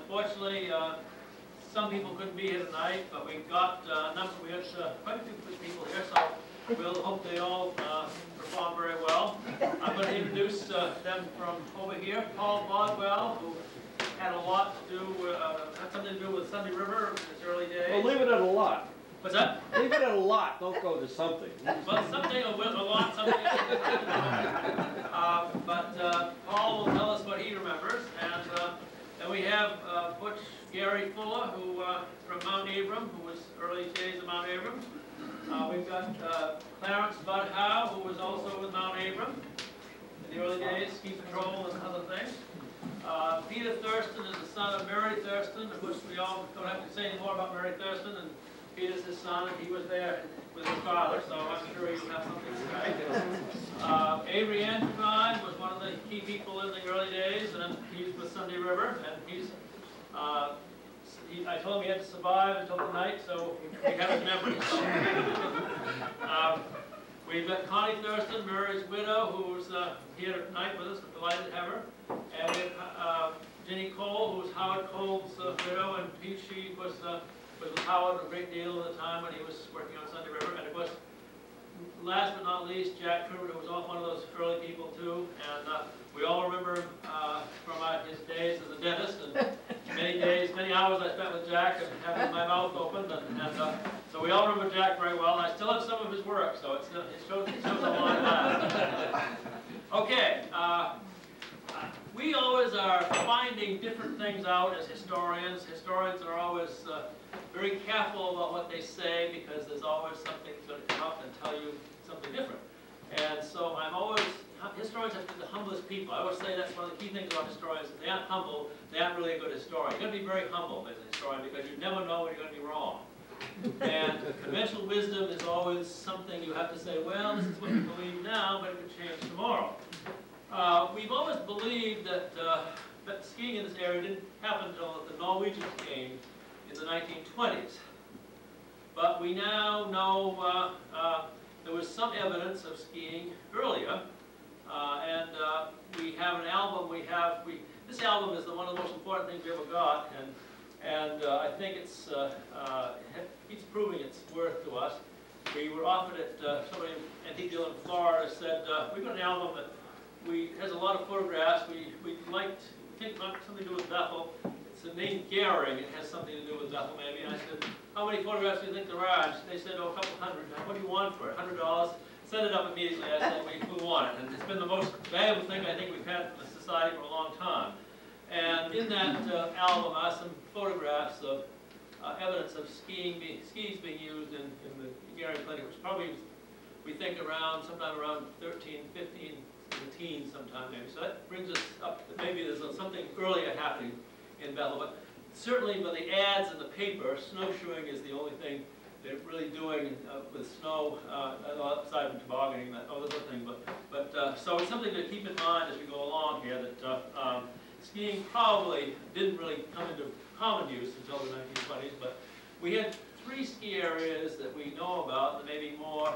unfortunately, some people couldn't be here tonight, but we got we had quite a few good people here, so we'll hope they all perform very well. I'm going to introduce them from over here. Paul Boswell, who had a lot to do, had something to do with Sunday River in its early days. Well, leave it at a lot. What's that? Leave it at a lot. Don't go to something. Well, something a lot, something. But Paul will tell us what he remembers, and then we have Butch Gary Fuller, who from Mount Abram, who was early days of Mount Abram. We've got Clarence Bud Howe, who was also with Mount Abram in the early days, ski patrol and other things. Peter Thurston is the son of Mary Thurston, of which we all don't have to say any more about Mary Thurston. And Peter's his son, and he was there with his father, so I'm sure he'll have something to say. Avery Antoine was one of the key people in the early days, and he's with Sunday River, and he's I told him he had to survive until tonight, so we have his memories. We've got Connie Thurston, Mary's widow, who's here tonight with us. We're delighted to have her. And we have Jenny Cole, who's Howard Cole's widow, and she was with Howard a great deal of the time when he was working on Sunday River. And of course, last but not least, Jack Truman, who was one of those early people too. And we all remember him from his days as a dentist, and many hours I spent with Jack and having my mouth open. And so we all remember Jack very well. And I still have some of his work, so it shows a long time. Okay. We always are finding different things out as historians. Historians are always very careful about what they say, because there's always something going to come up and tell you something different. And so historians have to be the humblest people. I always say that's one of the key things about historians. If they aren't humble, they aren't really a good historian. You've got to be very humble as a historian, because you never know when you're going to be wrong. And conventional wisdom is always something you have to say, well, this is what you believe now, but it could change tomorrow. We've always believed that skiing in this area didn't happen until the Norwegians came in the 1920s. But we now know there was some evidence of skiing earlier. And we have an album. This album is one of the most important things we ever got. And I think it keeps proving its worth to us. We were offered it, somebody in Antique Dealer in Florida said, we've got an album that has a lot of photographs. We think something to do with Bethel. It's the name Gehring. It has something to do with Bethel, maybe. And I said, how many photographs do you think there are? And they said, oh, a couple hundred. What do you want for it? $100? Send it up immediately. I said, we want it. And it's been the most valuable thing I think we've had in the society for a long time. And in that album are some photographs of evidence of skis being used in the Gehring Clinic, which probably, we think, sometime around 13, 15, in the teens sometime maybe. So that brings us up that maybe there's something earlier happening in Bethel. But certainly by the ads in the paper, snowshoeing is the only thing they're really doing with snow, aside from tobogganing, that other thing. But so it's something to keep in mind as we go along here, that skiing probably didn't really come into common use until the 1920s. But we had 3 ski areas that we know about, and maybe more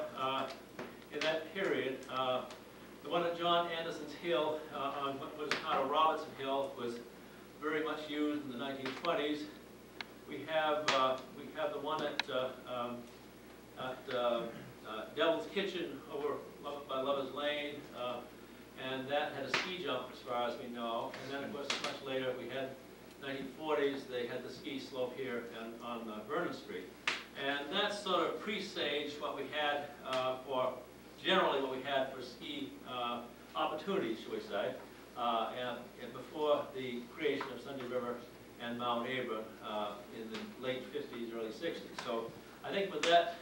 in that period. The one at John Anderson's Hill on what was kind of Robertson Hill was very much used in the 1920s. We have the one at Devil's Kitchen over by Lover's Lane, and that had a ski jump as far as we know. And then, of course, much later we had 1940s. They had the ski slope here on Vernon Street, and that sort of presaged what we had generally what we had for ski opportunities, shall we say, and before the creation of Sunday River and Mount Abram in the late 50s, early 60s. So I think with that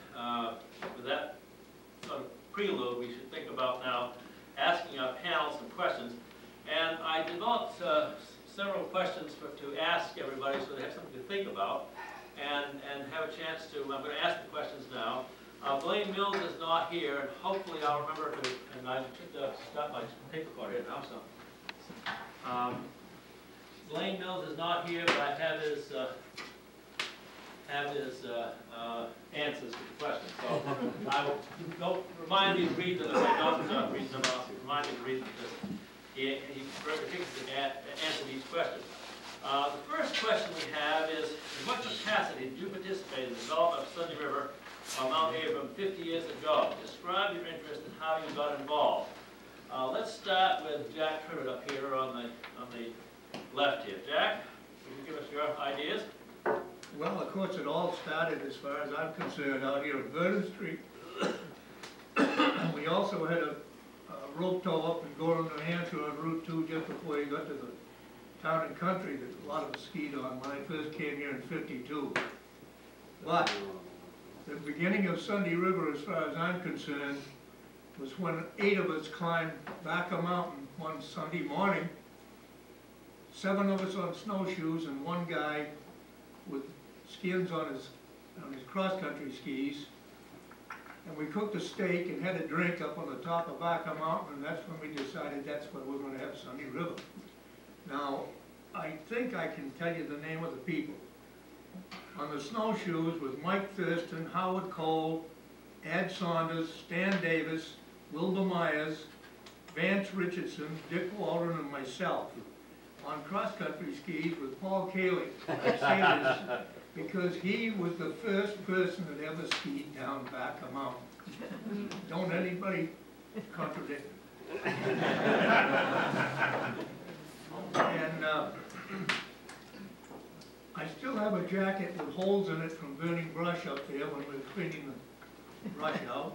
sort of prelude, we should think about now asking our panel some questions. And I developed several questions to ask everybody so they have something to think about and have a chance to, I'm going to ask the questions now. Blaine Mills is not here, and hopefully I'll remember to, and I should stop my tape recorder here now, so. Blaine Mills is not here, but I have his answers to the questions. So I will remind me to read them if I don't read them. Remind me to read them because he particularly answered each question. The first question we have is, in what capacity did you participate in the development of Sunday River on Mount Abram 50 years ago? Describe your interest and how you got involved. Let's start with Jack Trimmett up here on the left here. Jack, can you give us your ideas? Well, of course, it all started, as far as I'm concerned, out here at Vernon Street. We also had a rope tow up in Gorham, New Hampshire on Route 2 just before you got to the town and country that a lot of us skied on when I first came here in '52. But the beginning of Sunday River, as far as I'm concerned, was when 8 of us climbed back a mountain one Sunday morning. 7 of us on snowshoes and 1 guy with skins on his cross-country skis. And we cooked a steak and had a drink up on the top of Baca Mountain, and that's when we decided that's where we're going to have Sunday River. Now, I think I can tell you the name of the people. On the snowshoes was Mike Thurston, Howard Cole, Ad Saunders, Stan Davis, Wilbur Myers, Vance Richardson, Dick Waldron, and myself. On cross-country skis with Paul Cayley. I say this because he was the first person that ever skied down Baca Mountain. Don't anybody contradict me. And I still have a jacket with holes in it from burning brush up there when we were cleaning the brush out.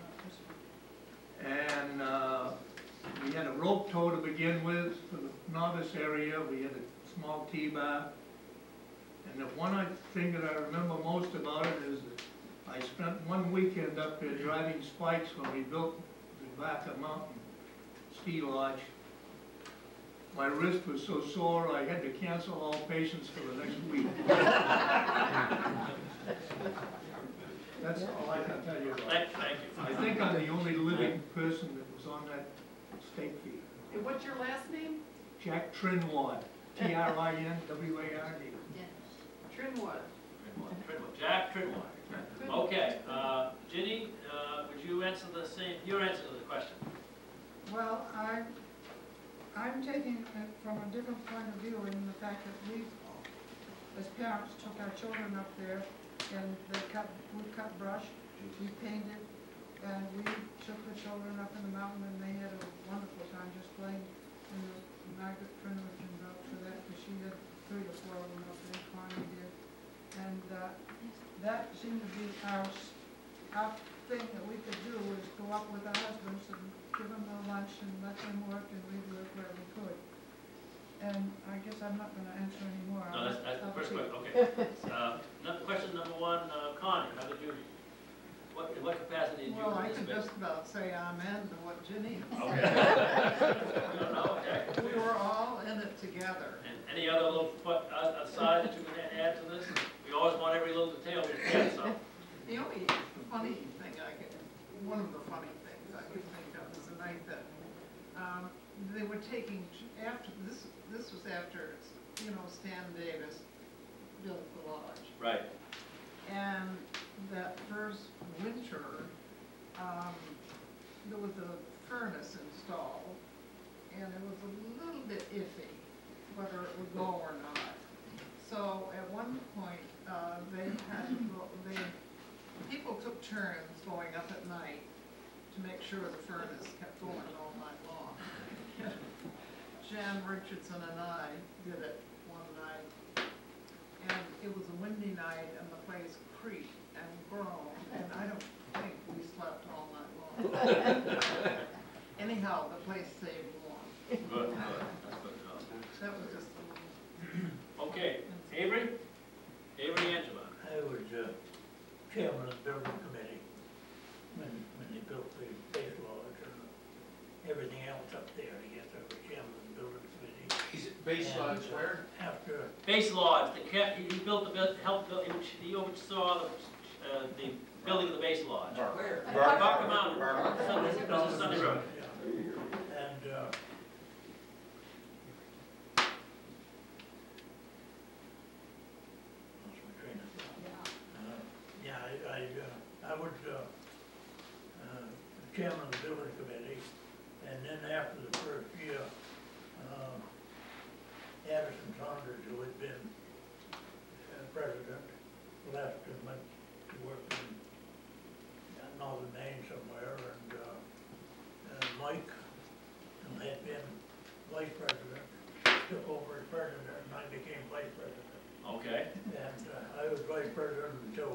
And we had a rope tow to begin with for the novice area. We had a small T-bar. And the one thing that I remember most about it is that I spent one weekend up there driving spikes when we built the Baca Mountain ski lodge. My wrist was so sore I had to cancel all patients for the next week. That's all I can tell you about it. Thank you. I think I'm the only living person that was on that stake feed. And what's your last name? Jack Trinward, T-R-I-N-W-A-R-D. Trinwood. Jack Trinward. Okay, Ginny, would you answer the same, your answer to the question? Well, I'm taking it from a different point of view in the fact that we, as parents, took our children up there and we cut brush, we painted, and we took the children up in the mountain and they had a wonderful time just playing. And Margaret Trinwood can vouch for that because she had 3 or 4 of them up there, Connie did. And that seemed to be our thing that we could do was go up with our husbands and give them their lunch and let them work and we work where we could. And I guess I'm not going to answer any more. No, that's the first question, okay. Question number 1, Connie, how did you, in what capacity did you Well, I can participate? just about say amen to what Ginny Okay. said. No, okay. We were all in it together. And any other little foot aside that you can add to this? We always want every little detail we can, so. The only funny thing one of the funny things I could think of was the night that they were taking, after this was after, Stan Davis built the lodge. Right. And that first winter, there was a furnace installed, and it was a little bit iffy whether it would go or not. So at one point, they had to go, people took turns going up at night to make sure the furnace kept going all night long. Jan Richardson and I did it one night, and it was a windy night, and the place creaked and groaned, and I don't think we slept all night long. Anyhow, the place stayed warm. Good, that's good to know. That was just a little... Okay, Avery? Avery Angela. I was chairman of the building committee when they built the base lodge and everything else up there. I guess I was chairman of the building committee. Is it base lodge where? After Base Lodge, he built helped build, he oversaw the building of the base lodge. Where? Barker Mountain, Sunday River. and lost my train of thought. I was chairman of the building committee, and then after the first year, Addison Saunders, who had been president, left and went to work in northern Maine somewhere, and Mike, who had been vice president, took over as president, and I became vice president. Okay. And I was vice president until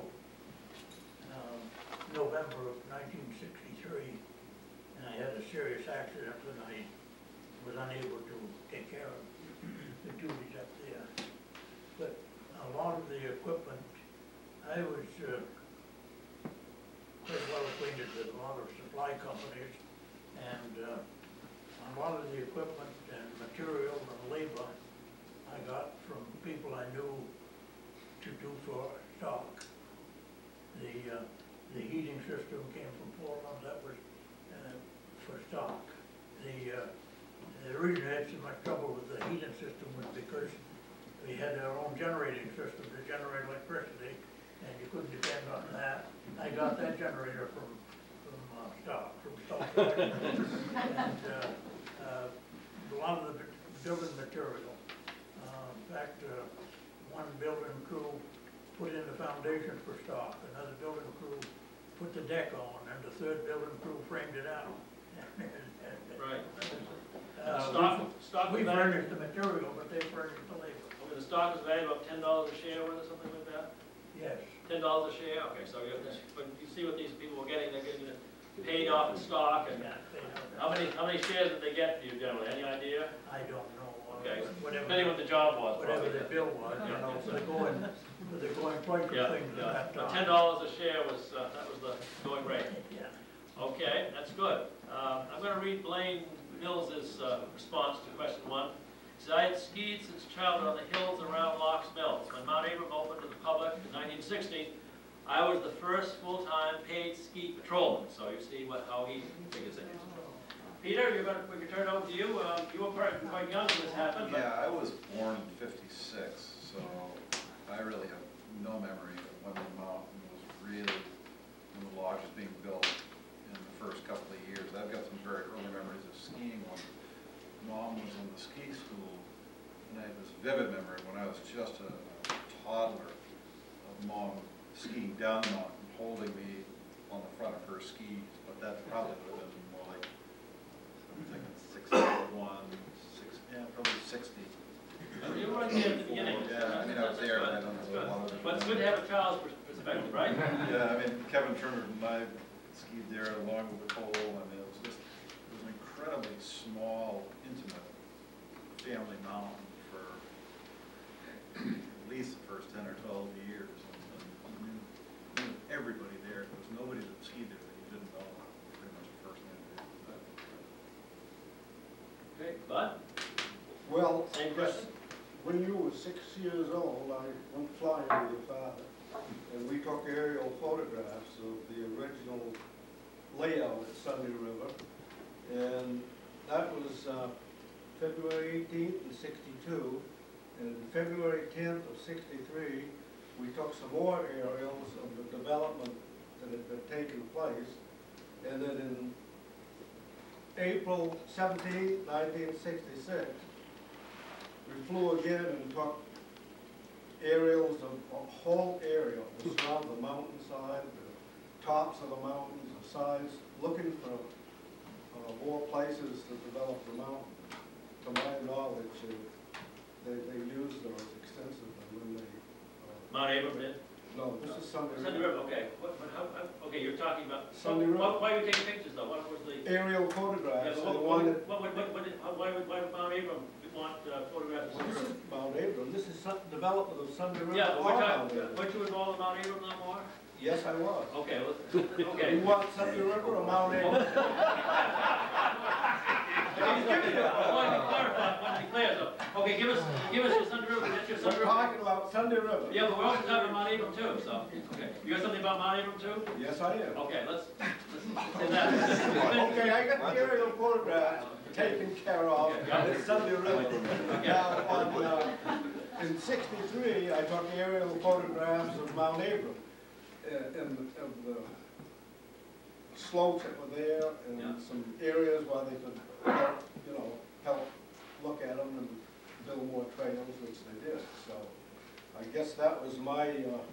November of 1963, and I had a serious accident when I was unable to take care of the duties up there. But a lot of the equipment, I was quite well acquainted with a lot of supply companies, and a lot of the equipment and material and labor I got from people I knew to do for stock. The heating system came from Portland, that was for stock. The reason I had so much trouble with the heating system was because we had our own generating system to generate electricity, and you couldn't depend on that. I got that generator from stock. And a lot of the building material. In fact, one building crew put in the foundation for stock, another building crew put the deck on, and the third building crew framed it out. Right. Stock We was furnished the material, but they furnished the labor. okay, the stock is valued about $10 a share worth or something like that? Yes. $10 a share, okay, so when you see what these people were getting, they're getting it paid off in stock, and Yeah, they know how many shares did they get to you generally, any idea? I don't know. Okay, Whatever, depending what the job was. whatever probably. the bill was, you know, for the going price Yeah, of things yeah, at that but time. $10 a share was, that was the going rate. Yeah. Okay, that's good. I'm gonna read Blaine Mills's response to question 1. He said, I had skied since childhood on the hills around Locks Mills. When Mount Abram opened to the public in 1960, I was the first full-time paid ski patrolman. So you see how he figures it. Peter, we can turn it over to you. You were quite young when this happened. But Yeah, I was born in '56, so I really have no memory of when the mountain was really, when the lodge was being built in the first couple of years. I've got some very early memories of skiing when Mom was in the ski school, and I have this vivid memory when I was just a toddler of Mom skiing down the mountain, holding me on the front of her skis, but that probably would have been more like, I'm thinking 61, probably 60. You were right there at the beginning. Yeah, I mean, I was there, I don't know a lot of it. But it's good to have a child's perspective, right? Yeah, I mean, Kevin Turner and I skied there along with Cole. I mean, it was an incredibly small, intimate family mountain for at least the first 10 or 12 years. And you knew everybody there. There was nobody that skied there that you didn't know pretty much the first name. Okay, Bud? Well, Same question? when you were 6 years old, I went flying with your father, and we took aerial photographs of the original layout at Sunday River, and that was February 18th of '62, and February 10th of '63, we took some more aerials of the development that had been taking place, and then in April 17th, 1966, we flew again and took aerials of a whole area, around the mountainside, the tops of the mountains, the sides, looking for more places to develop the mountain. To my knowledge, they used those extensively when they... Mount Abram did? No, this is Sunday Sunday River. River, okay. Okay, you're talking about... Sunday River. Why are you taking pictures, though? What was the... Aerial Yeah, photographs, but they wanted... why would Mount Abram want photographs of This Sunday is River? Mount Abram, this is development of Sunday River. Yeah, but or Mount Abram. weren't you involved in Mount Abram no more? Yes, I was. Okay, okay. You want Sunday River or Mount Abram? I want to be clear, so, okay, give us your Sunday River, that's your Sunday We're River. talking about Sunday River. Yeah, but we're also talking about Mount Abram too, so, okay. You got something about Mount Abram too? Yes, I am. Okay, let's do that. Okay, I got the aerial photographs taken care of Yeah. at Sunday River. Okay. Now, in '63, I took aerial photographs of Mount Abram, and of the slopes that were there, and Yeah. some areas where they could help, help look at them, and build more trails, which they did. So I guess that was my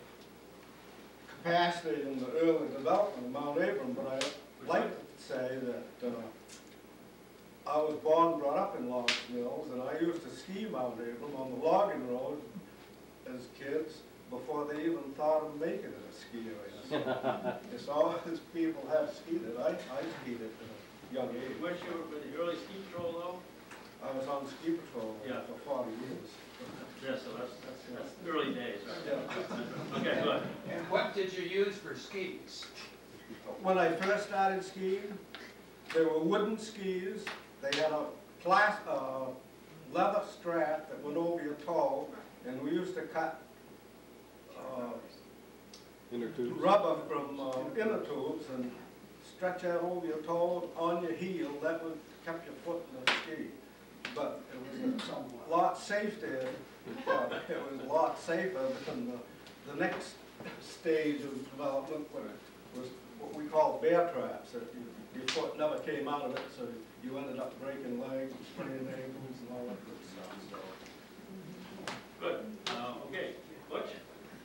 capacity in the early development of Mount Abram, but I'd like to say that I was born and brought up in Logs Mills, and I used to ski Mount Abram on the logging road as kids before they even thought of making it a ski area. So it's all as people have skied it. I skied it at a young age. Weren't you with the early ski patrol though? I was on ski patrol Yeah. for 40 years. Yeah, so that's early days, right? Yeah. Okay, good. And what did you use for skis? When I first started skiing, they were wooden skis. They had a leather strap that went over your toe, and we used to cut Inner tubes. rubber from inner tubes and stretch out over your toe on your heel. That would kept your foot in the ski. But it was a lot safer. It was a lot safer than the next stage of development, was what we call bear traps. That your foot never came out of it, so you ended up breaking legs, and spraining ankles, and all that good stuff. So. Good. Okay, Butch?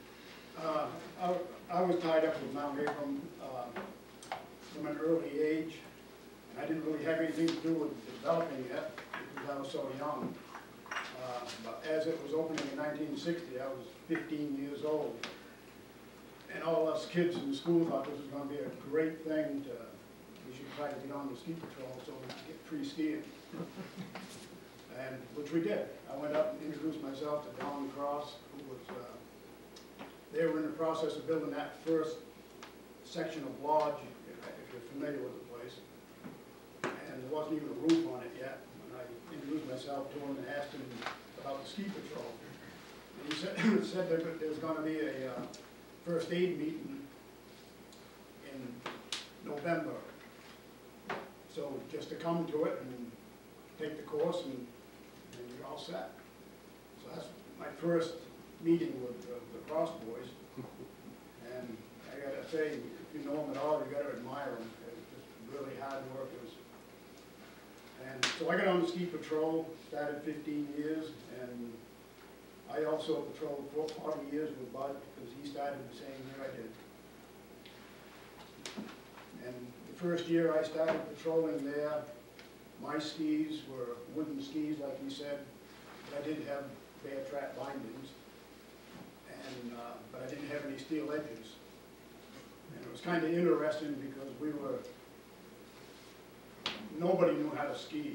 I was tied up with Mount Abram from an early age. I didn't really have anything to do with developing it because I was so young. But as it was opening in 1960, I was 15 years old. And all us kids in school thought this was going to be a great thing we should try to get on the ski patrol so we could get free skiing. And which we did. I went up and introduced myself to Don Cross, who was, they were in the process of building that first section of lodge, if you're familiar with the place. And there wasn't even a roof on it yet. And I introduced myself to him and asked him about the ski patrol. And he said there's going to be a first aid meeting in November. So just to come to it and take the course and you're all set. So that's my first meeting with the Cross Boys. And I gotta say, if you know them at all, you gotta admire them. It's just really hard work. And so I got on the ski patrol, started 15 years, and I also patrolled for 40 years with Bud because he started the same year I did. And the first year I started patrolling there, my skis were wooden skis, like he said, but I did have bear trap bindings, and but I didn't have any steel edges. And it was kind of interesting because nobody knew how to ski.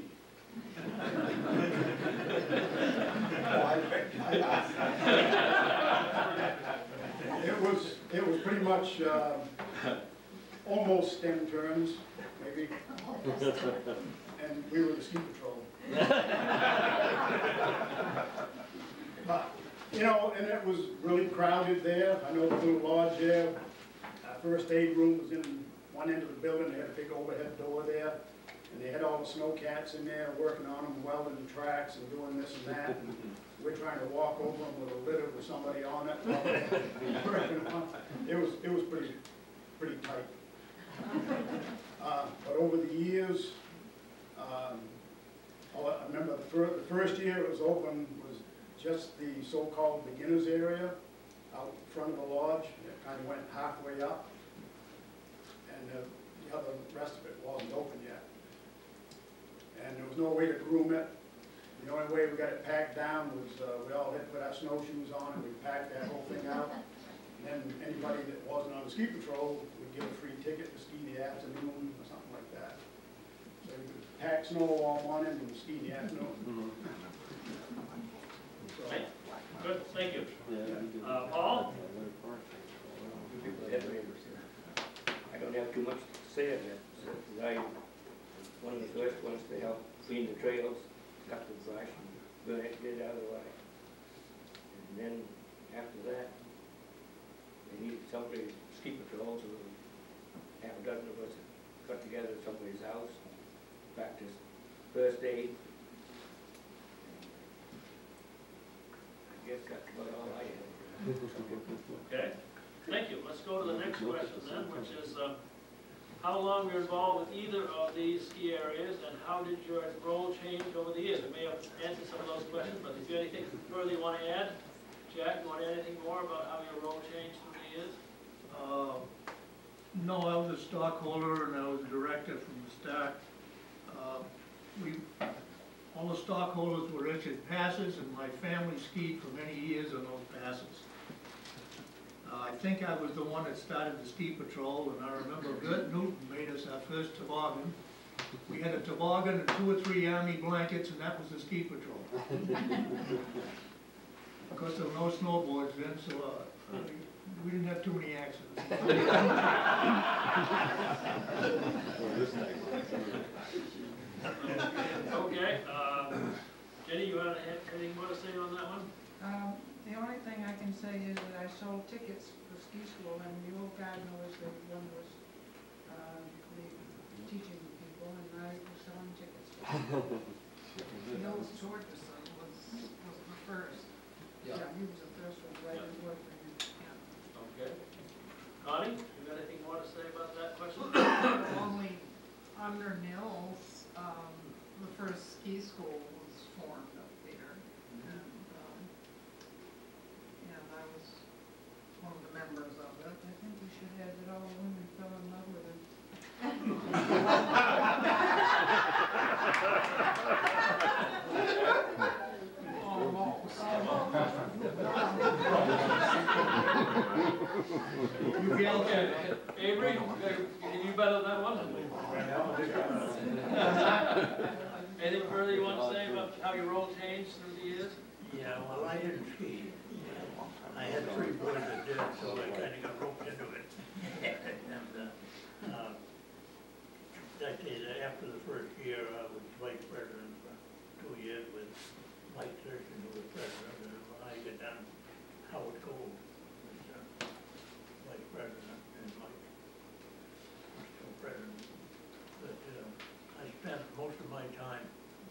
It was pretty much almost stem turns, maybe. And we were the ski patrol. But, you know, and it was really crowded there. I know the little lodge there. Our first aid room was in one end of the building. They had a big overhead door there. And they had all the snow cats in there working on them, welding the tracks and doing this and that. And we're trying to walk over them with a litter with somebody on it. It was pretty tight. But over the years, I remember the first year it was open was just the so-called beginners area out front of the lodge. It kind of went halfway up, and the other rest of it wasn't open yet. And there was no way to groom it. The only way we got it packed down was we all had to put our snowshoes on and we packed that whole thing out. And then anybody that wasn't on the ski patrol would get a free ticket to ski the afternoon or something like that. So you could pack snow all morning and ski the afternoon. So, Right. Good, thank you. Yeah. Paul? I don't have too much to say on that. I one of the first ones to help clean the trails, cut the brush, and burn it, get it out of the way. And then after that, they needed somebody, ski patrols, and half a dozen of us got together at somebody's house, practiced first aid. I guess that's about all I had. Okay, thank you. Let's go to the next question then, which is, how long were you involved with either of these ski areas, and how did your role change over the years? We may have answered some of those questions, but if you have anything further you want to add, Jack, you want to add anything more about how your role changed through the years? No, I was a stockholder and I was a director from the start. All the stockholders were issued passes, and my family skied for many years on those passes. I think I was the one that started the ski patrol, and I remember Bert Newton made us our first toboggan. We had a toboggan and 2 or 3 army blankets, and that was the ski patrol. Of course, there were no snowboards then, so we didn't have too many accidents. Okay, Jenny, you want to have anything more to say on that one? The only thing I can say is that I sold tickets for ski school, and the old guy knows that one was teaching people, and I was selling tickets. Bill Torgerson was the first. Yeah, he was the first one, right, he worked for him, yeah. Okay. Connie, you got anything more to say about that question? Only under Nils, the first ski school was formed up there. And I was one of the members of it. I think we should have that all women fell in love with it. You get Okay, Avery, can you better than that one? Anything further you want to say about how your role changed through the years? Yeah, well, I didn't ski. I had 3 boys that did, so I kinda got roped into it. And, I tell you that after the first year, I was vice president for 2 years with Mike Thurston, who was president, and when I got done, Howard Cole was vice president, and Mike was still president. But I spent most of my time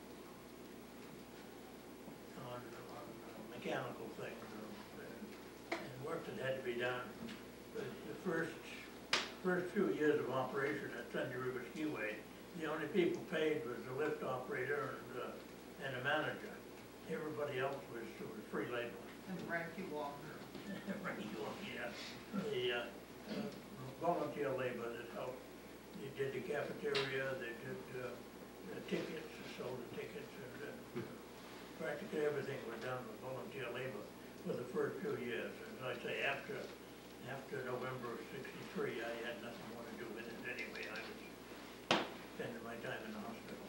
on mechanical things and work that had to be done. But the first few years of operation at Sunday River Skiway, the only people paid was the lift operator and the manager. Everybody else was free labor. And Frankie Walker. Frankie Walker, yeah. The volunteer labor that helped. They did the cafeteria, they did the tickets, sold the tickets, and practically everything was done with volunteer labor for the first few years. As I say, after November of '63, I had nothing more to do with it anyway. I was spending my time in the hospital.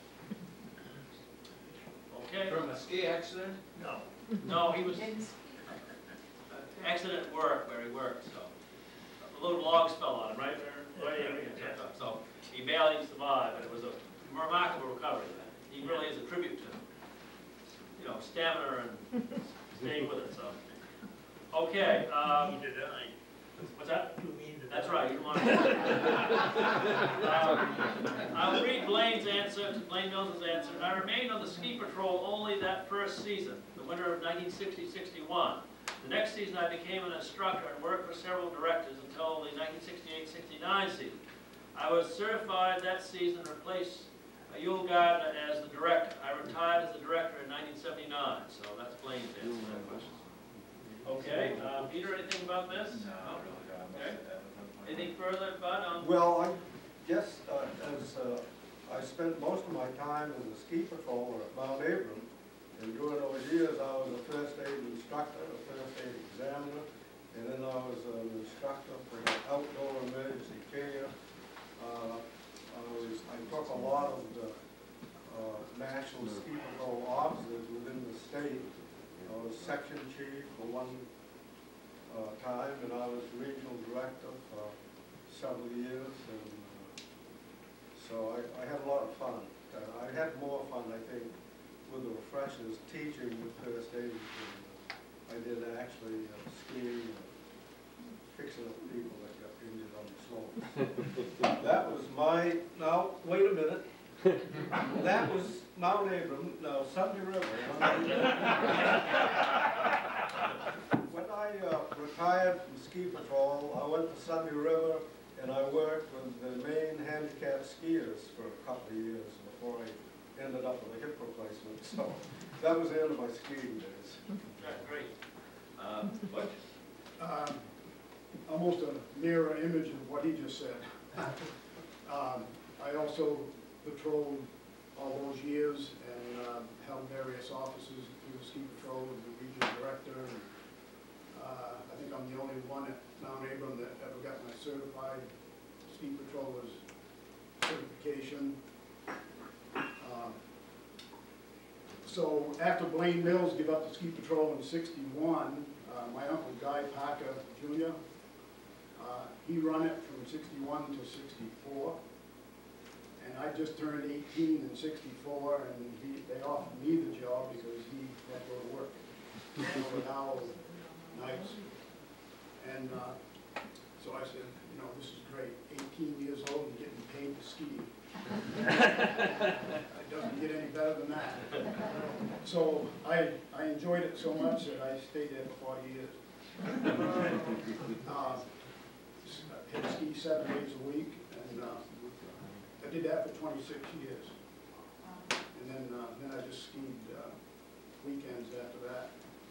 Okay. From a ski accident? No. No, he was accident at work where he worked, so. The little logs fell on him, right? Right, Yeah. So he barely survived, but it was a remarkable recovery. He really is a tribute to, stamina and staying with it, so. Okay, Neither did I. what's that? Too mean to That's die. right, you don't want to. I'll read Blaine Mills's answer. I remained on the ski patrol only that first season, the winter of 1960-61. The next season I became an instructor and worked for several directors until the 1968-69 season. I was certified that season and replaced Yule Gardner as the director. I retired as the director in 1979, so that's Blaine's answer to that question. Okay, Peter, anything about this? No, really not much Okay. to add at that point. Anything further, Bud? Well, I guess, as I spent most of my time in the ski patrol at Mount Abram, and during those years I was a first aid instructor, a first aid examiner, and then I was an instructor for the outdoor emergency care. I took a lot of the national ski patrol officers within the state. I was section chief for one time, and I was regional director for several years, and so I had a lot of fun. I had more fun, I think, with the refreshers teaching with first aid than I did actually skiing and fixing up people that got injured on the slopes. That was now, wait a minute. That was Mount Abram, no, Sunday River. When I retired from ski patrol, I went to Sunday River And I worked with the main handicapped skiers for a couple of years before I ended up with a hip replacement. So that was the end of my skiing days. Great. Butch? Almost a mirror image of what he just said. I also patrolled all those years and held various offices through the ski patrol as the regional director. And, I think I'm the only one at Mount Abram that ever got my certified ski patroller's certification. So after Blaine Mills gave up the ski patrol in '61, my uncle Guy Parker Jr., he run it from '61 to '64. And I just turned 18 in '64, and they offered me the job because he had to go to work. For hours, nights. And so I said, you know, this is great. 18 years old and getting paid to ski. It doesn't get any better than that. So I enjoyed it so much that I stayed there for 40 years. I had ski 7 days a week, and I did that for 26 years. And then I just skied weekends after that.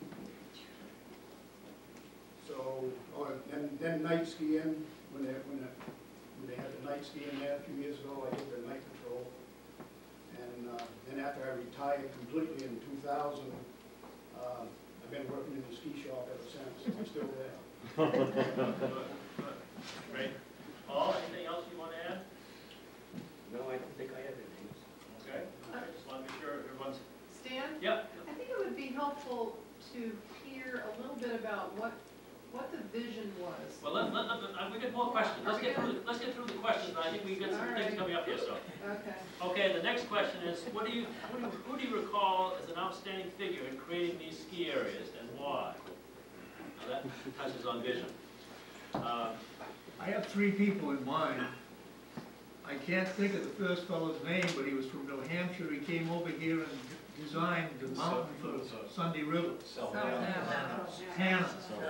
So, then night skiing, when they had the night skiing there a few years ago, I did the night patrol. And then after I retired completely in 2000, I've been working in the ski shop ever since. I'm still there. Good. Great. Paul, anything else you want to add? No, I don't think I have anything. Okay. I just want to be sure everyone's. Stan? Yep. I think it would be helpful to hear a little bit about what the vision was. Well, we get more questions. Let's get through the questions. I think we got some things coming up here. So. Okay. Okay. The next question is, who do you recall as an outstanding figure in creating these ski areas, and why? Now that touches on vision. I have 3 people in mind. I can't think of the first fellow's name, but he was from New Hampshire. He came over here and designed the mountain for Sunday River. Hannah.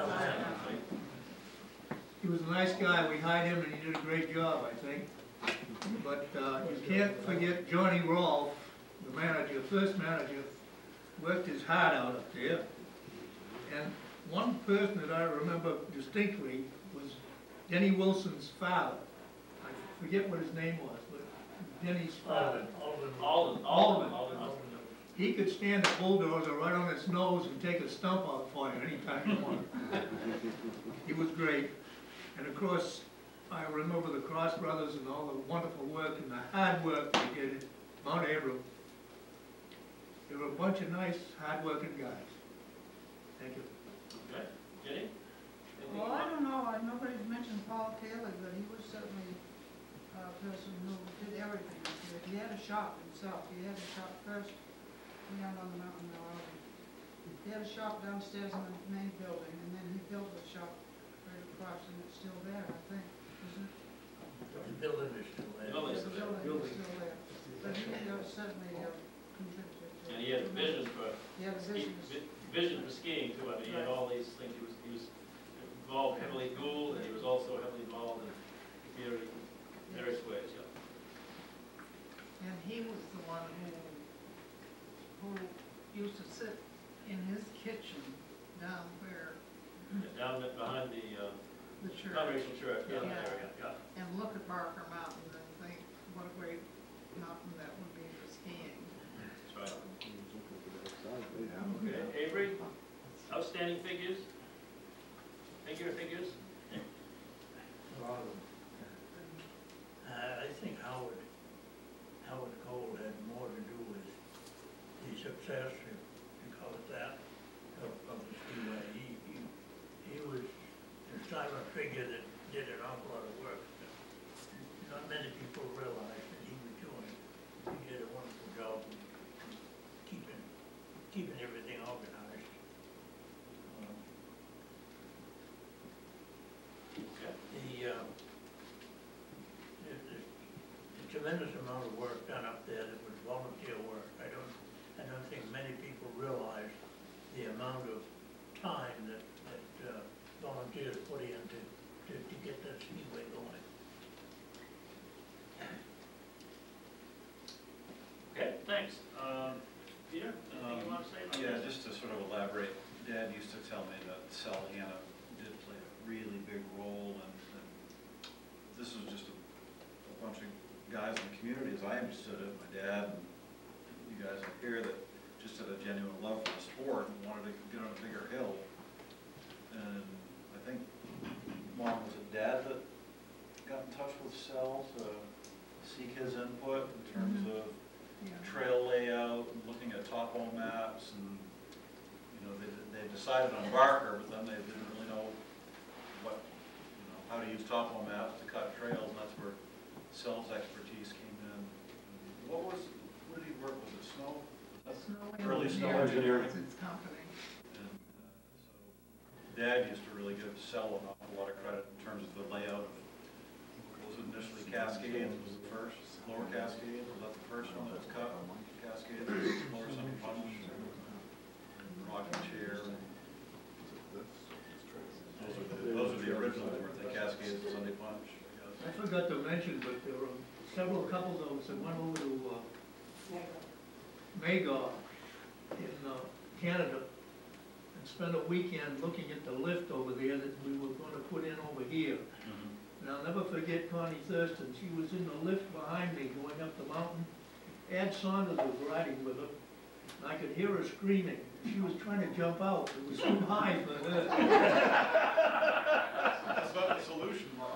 He was a nice guy. We hired him and he did a great job, I think. But you can't forget Johnny Rolfe, the manager, first manager, worked his heart out up there. And one person that I remember distinctly was Denny Wilson's father. I forget what his name was, but Denny's father. Alden. He could stand a bulldozer right on his nose and take a stump out for you anytime you wanted. He was great. And of course, I remember the Cross brothers and all the wonderful work and the hard work they did at Mount Abram. They were a bunch of nice, hard-working guys. Thank you. Okay. Jenny? Well, I don't know, nobody's mentioned Paul Taylor, but he was certainly a person who did everything up here. He had a shop himself. He had a shop first, down on the mountain there already. He had a shop downstairs in the main building, and then he built a shop right across, and it's still there, I think, isn't it? The building is still there. The building. The building is still there. But he certainly contributed to it. And he had a vision for He had a vision. vision for skiing too. I mean, he had all these things. He was involved heavily in Gould, and he was also heavily involved in various ways. Yeah. And he was the one who used to sit in his kitchen down where Down behind the the church. Congregational Church. Down Yeah. there. Yeah. And look at Barker Mountain and think, what a great mountain that would be for skiing. That's right. Okay. Avery, outstanding figures. Figures. I think Howard Cole had more to do with the success, if you call it that, of the skiway. He was a silent figure that did an awful lot of work. Not many people realized that he was doing. He did a wonderful job of keeping everything organized. The tremendous amount of work done up there that was volunteer work. I don't think many people realize the amount of time that volunteers put in to get that skiway going. thanks. Peter, anything you want to say about Yeah, this? just to sort of elaborate, Dad used to tell me that Sal Hanna did play a really big role, and this was just a bunch of guys in the community, as I understood it, my dad and you guys up here, that just had a genuine love for the sport and wanted to get on a bigger hill. And I think, Mom, was it Dad that got in touch with Sal to seek his input in terms of trail layout and looking at topo maps, and they decided on Barker, but then they didn't really know how to use topo maps to cut trails, and that's where Sal's expertise came in. What did he work with? The snow? Early snow engineering. It's company. And so Dad used to really give Sal an awful lot of credit in terms of the layout of, what was it initially, Cascades was the first, Lower Cascades, was that the first one that was cut? Cascades, Lower Sunny Punch, Rocking Chair. Those are the originals, weren't they? Cascades and Sunday Punch. I forgot to mention, but there were several couples of us that went over to Magog in Canada and spent a weekend looking at the lift over there that we were going to put in over here. And I'll never forget Connie Thurston. She was in the lift behind me going up the mountain. Ed Saunders was riding with her. And I could hear her screaming. She was trying to jump out. It was too high for her. That's not the solution, Mom.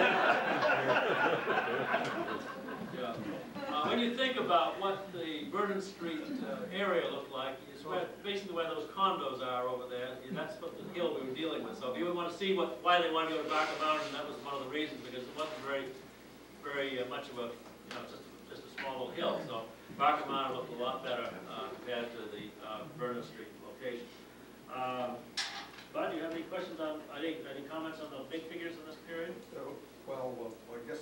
Yeah. When you think about what the Vernon Street area looked like, it's basically where those condos are over there. That's what the hill we were dealing with. So if you would want to see why they wanted to go to Barker Mountain, that was one of the reasons, because it wasn't very much of a, just a small little hill. So Barker Mountain looked a lot better compared to the Vernon Street location. Bud, do you have any questions on, any comments on the big figures in this period? Well, I guess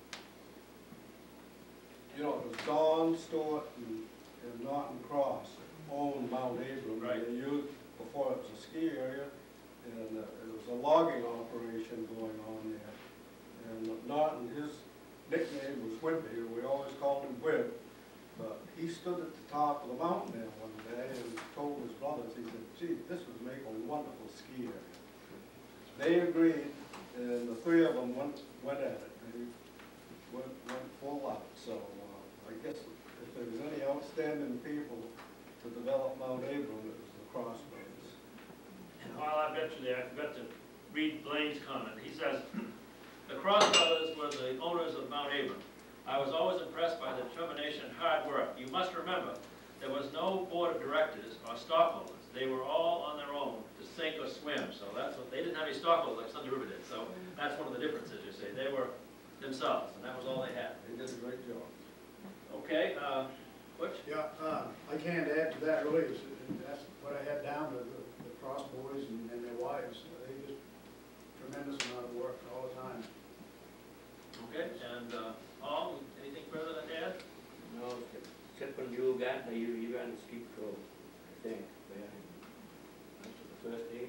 it was Don, Stewart, and Norton Cross owned Mount Abram. Right. They used, before it was a ski area, and it was a logging operation going on there. And Norton, his nickname was Wimpy, and we always called him Wimp. But he stood at the top of the mountain there one day and told his brothers, he said, gee, this would make a wonderful ski area. They agreed, and the three of them went at it. They went full out. So I guess if there was any outstanding people to develop Mount Abram, it was the Cross brothers. And while I've got you there, I forgot to read Blaine's comment. He says, the Cross brothers were the owners of Mount Abram. I was always impressed by the determination and hard work. You must remember, there was no board of directors or stockholders. They were all on their own to sink or swim. So that's what, they didn't have any stockholders like Sunday River did. So that's one of the differences, you see. They were themselves, and that was all they had. They did a great job. Okay, Butch? Yeah, I can't add to that really. That's what I had down to the Cross boys and their wives. They just tremendous amount of work all the time. Okay, and Paul, anything further to add? No, except when you got there, you ran the ski patrol, I think, after the first day.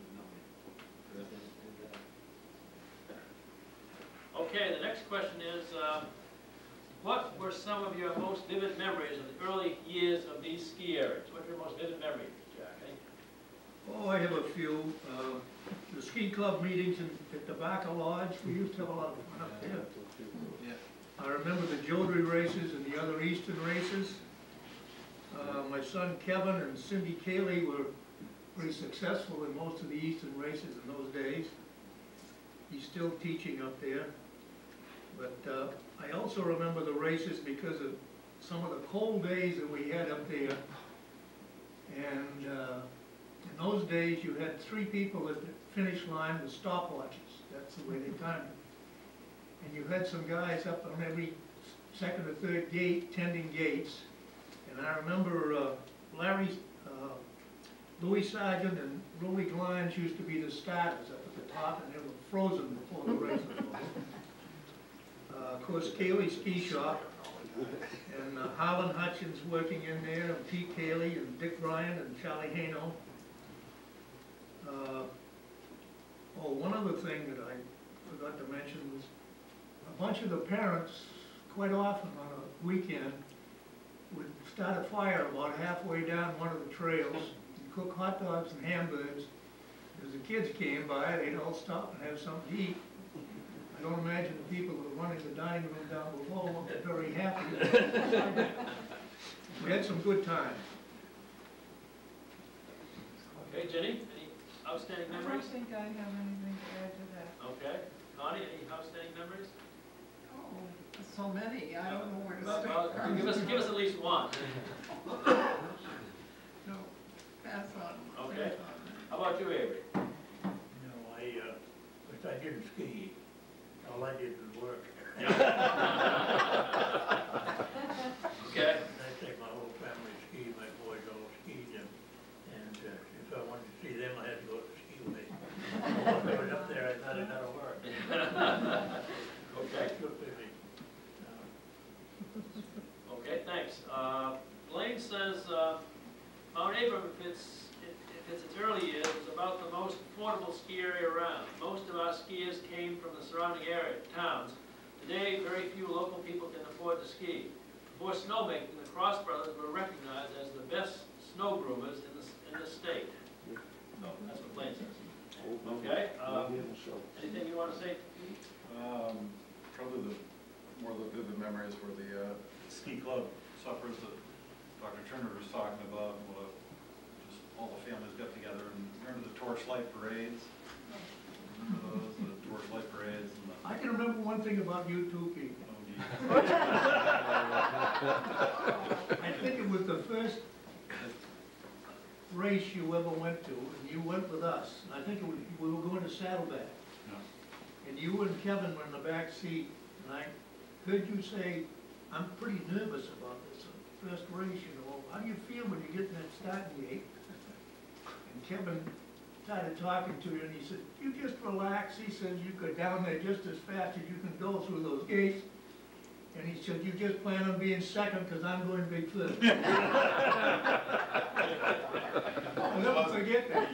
Okay, the next question is, what were some of your most vivid memories of the early years of these ski areas? What are your most vivid memories, Jack? Oh, I have a few. The ski club meetings at the Barker Lodge, we used to have a lot of fun up there. Yeah. I remember the Jodrey races and the other Eastern races. My son Kevin and Cindy Cayley were pretty successful in most of the Eastern races in those days. He's still teaching up there. But I also remember the races because of some of the cold days that we had up there. And in those days, you had 3 people at the finish line with stopwatches. That's the way they timed it. And you had some guys up on every second or third gate, tending gates. And I remember Louis Sargent and Roly Glines used to be the starters up at the top, and they were frozen before the race was over. Of course, Cayley Ski Shop, and Harlan Hutchins working in there, and Pete Cayley, and Dick Bryan, and Charlie Hano. One other thing that I forgot to mention was a bunch of the parents, quite often on a weekend, would start a fire about halfway down one of the trails, and cook hot dogs and hamburgers. As the kids came by, they'd all stop and have something to eat. I don't imagine the people that were running the dining room down below looked very happy. We had some good times. Okay, Jenny, any outstanding I don't memories? think I have anything to add to that. Okay. Connie, any outstanding memories? Oh, so many, I don't know where to Well, start. give us at least one. No, pass on. Okay. Pass on. How about you, Avery? You know, which I didn't ski, all I did was work. Okay. I take my whole family to ski, my boys all skied, and if I wanted to see them, I had to go to the skiway. Once I was up there, I thought I gotta work. Okay. Good for me. Okay, thanks. Blaine says, Mount Abram, if it's its early years, was about the most affordable ski area around. Most of our skiers came from the surrounding area, towns. Today, very few local people can afford to ski. Before snowmaking, the Cross brothers were recognized as the best snow groomers in the state. So that's what Blaine says. Okay. Anything you want to say? Probably more of the vivid memories were the ski club suppers that Dr. Turner was talking about. Just all the families got together, and remember the torchlight parades? Remember those, the torchlight parades? And the, I can remember one thing about you two people. I think it was the first race you ever went to, and you went with us. And I think it was, we were going to Saddleback. Yeah. And you and Kevin were in the back seat, and I heard you say, I'm pretty nervous about this first race, you know. How do you feel when you get in that starting gate? And Kevin started talking to you, and he said, you just relax. He says, you go down there just as fast as you can go through those gates. And he said, you just plan on being second, because I'm going to be first. I'll never forget that.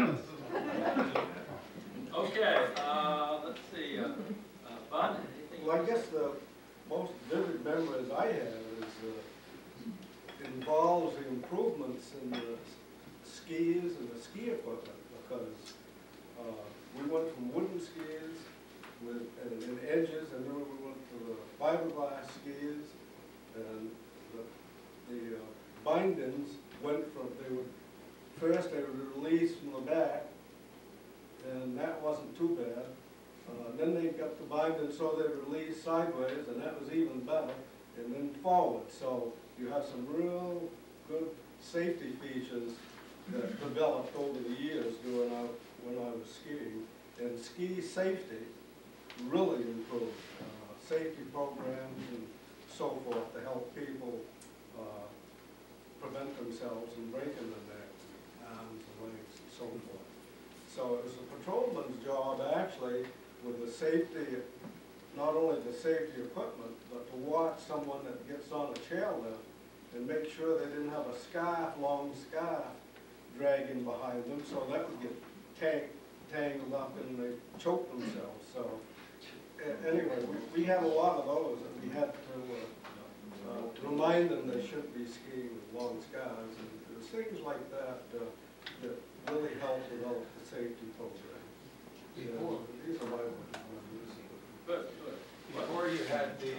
Okay, let's see. Bud, anything? Well, I guess the most vivid memories I have is, involves the improvements in the skis and the ski equipment, because we went from wooden skis and edges, and then we went to the fiberglass skis, and the bindings went from, first they were released from the back, and that wasn't too bad. Then they got the bindings so they released sideways, and that was even better, and then forward. So you have some real good safety features that developed over the years when I was skiing. And ski safety really improved. Safety programs and so forth to help people prevent themselves from breaking their neck, arms, and legs, and so forth. So it was a patrolman's job, actually, with the safety, not only the safety equipment, but to watch someone that gets on a chairlift and make sure they didn't have a scarf, long scarf, dragging behind them, so that would get tangled up and they choke themselves. So anyway, we had a lot of those, and we had to remind them they shouldn't be skiing with long scarves, and it was things like that that really helped develop the safety program. Before, These are my memories. Good. before you had the,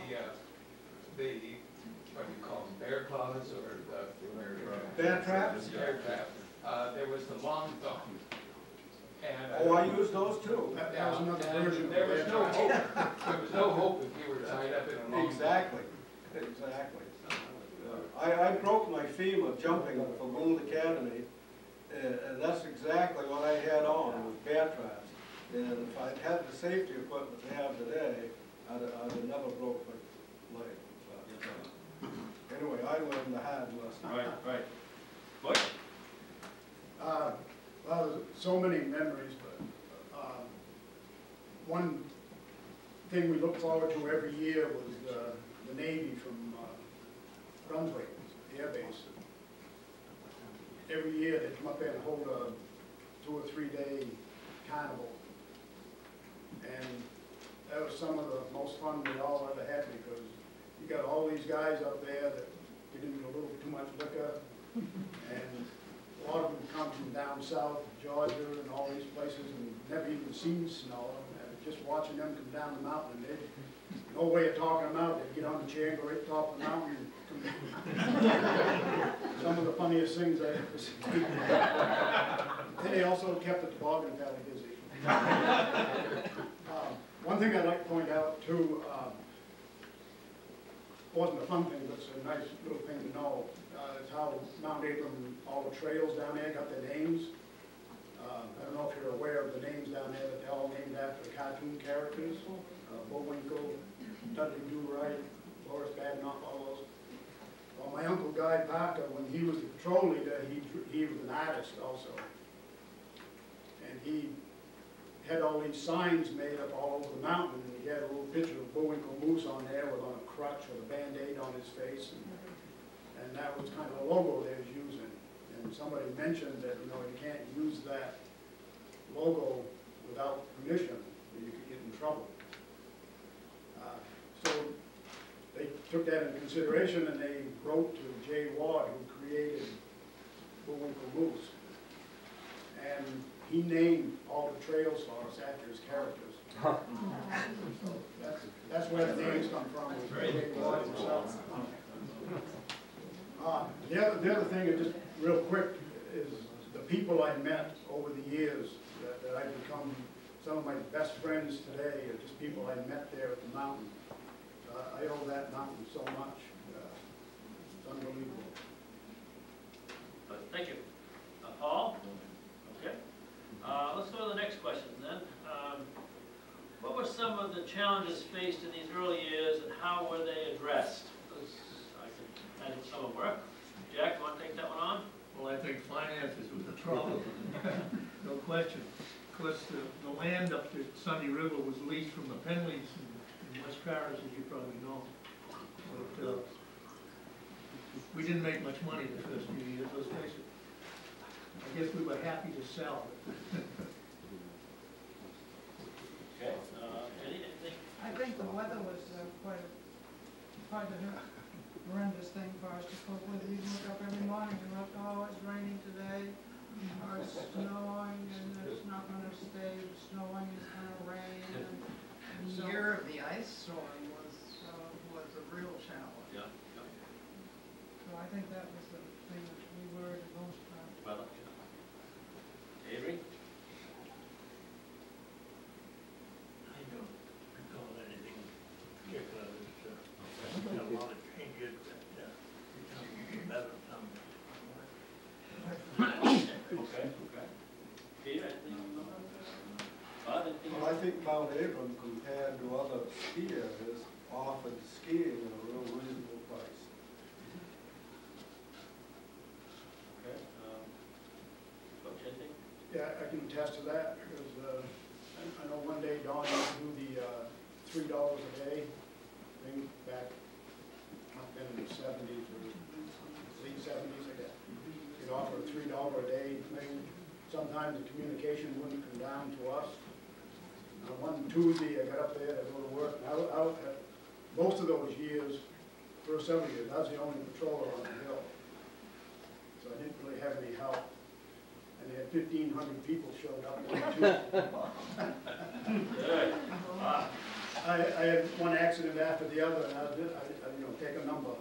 what do you call them, bear claws or the? Bear traps? Bear trap. There was the long thumb. And Oh, I used those too. That was another and version of there was that. no hope. There was no hope if you were tied up in a long. Exactly, exactly. I broke my femur jumping for Boone Academy, and that's exactly what I had on, was bear traps. And if I'd had the safety equipment they have today, I'd have never broke my leg. But, anyway, I learned the hard lesson. Right. What? Well, there's so many memories, but one thing we looked forward to every year was the Navy from Brunswick Air Base. Every year they'd come up there and hold a 2 or 3 day carnival. And that was some of the most fun we all ever had, because you got all these guys up there that get into a little too much liquor. And a lot of them come from down south, Georgia and all these places, and never even seen snow. And just watching them come down the mountain, they, no way of talking them out, they'd get on the chair and go right top of the mountain. Some of the funniest things I ever seen. And they also kept the toboggan fairly busy. One thing I'd like to point out too, wasn't a fun thing, but it's a nice little thing to know, is how Mount Abram, all the trails down there got their names. I don't know if you're aware of the names down there, but they're all named after the cartoon characters. Bullwinkle, Dudley Do-Right, Boris Badenoch, all those. Well, my uncle Guy Parker, when he was the patrol leader, he was an artist also. And he had all these signs made up all over the mountain, and he had a little picture of Bullwinkle Moose on there with on a crutch with a Band-Aid on his face. And that was kind of a logo they was using. And somebody mentioned that, you know, you can't use that logo without permission, or you could get in trouble. So they took that into consideration and they wrote to Jay Ward, who created Bullwinkle Moose. And he named all the trails for us after his characters. So that's where the names come from, was Jay Ward himself. The other thing, just real quick, is the people I met over the years that I've become some of my best friends today are just people I met there at the mountain. I owe that mountain so much. It's unbelievable. Thank you. Paul? Okay. Let's go to the next question then. What were some of the challenges faced in these early years and how were they addressed? I can imagine some of them were. Jack, you want to take that one on? Well, I think finances was the trouble, no question. Of course, the land up to Sunday River was leased from the Penleys in West Paris, as you probably know. But we didn't make much money the first few years, let's face it. I guess we were happy to sell. Okay. Anything? I think the weather was quite a horrendous thing for us to cope with. We woke up every morning and look, oh, it's raining today, or it's snowing, and it's not going to stay snowing, it's going to rain. And The so, year of the ice storm was a real challenge. Yeah. so I think that was the thing that we worried the most about. Well, Avery? I don't recall anything particular. There's been a lot of changes that better some. Okay. Peter, anything? Bob, anything? Well, I think Mount Abram, compared to other skiers, offered skiing at a real reasonable price. Okay. Coach, anything? Yeah, I can attest to that, because I know one day Don used to do the $3 a day thing back in the 70s or late 70s, I guess. He'd offer a $3 a day thing. Sometimes the communication wouldn't come down to us. One Tuesday, I got up there to go to work, and most of those years, first several years, I was the only patroller on the hill. So I didn't really have any help. And they had 1,500 people showed up on Tuesday. Good. I had one accident after the other, and I take a number.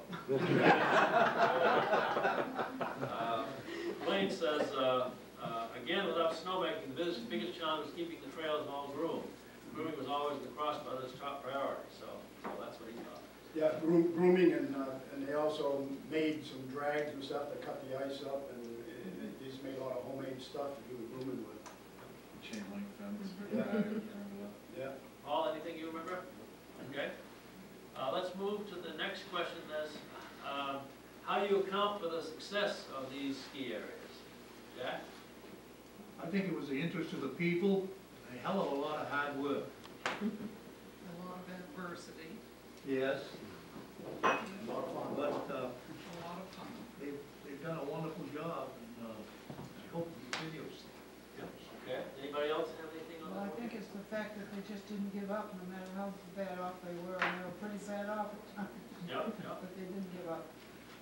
Blaine says, again, without snowmaking, the biggest challenge was keeping the trails all groomed. Grooming was always the Cross Brothers' top priority, so that's what he thought. Yeah, grooming, and they also made some drags and stuff that cut the ice up, and they just made a lot of homemade stuff to do the grooming with. Chain link fence. Yeah. Paul, anything you remember? Okay. Let's move to the next question. That's how do you account for the success of these ski areas? Jack? I think it was the interest of the people, a hell of a lot of hard work. A lot of adversity, Yes. A lot of fun. But a lot of fun. they've done a wonderful job, and I hope it continues. Okay. Anybody else have anything on Well, I that? think it's the fact that they just didn't give up, no matter how bad off they were, and they were pretty bad off at times, Yep. but they didn't give up.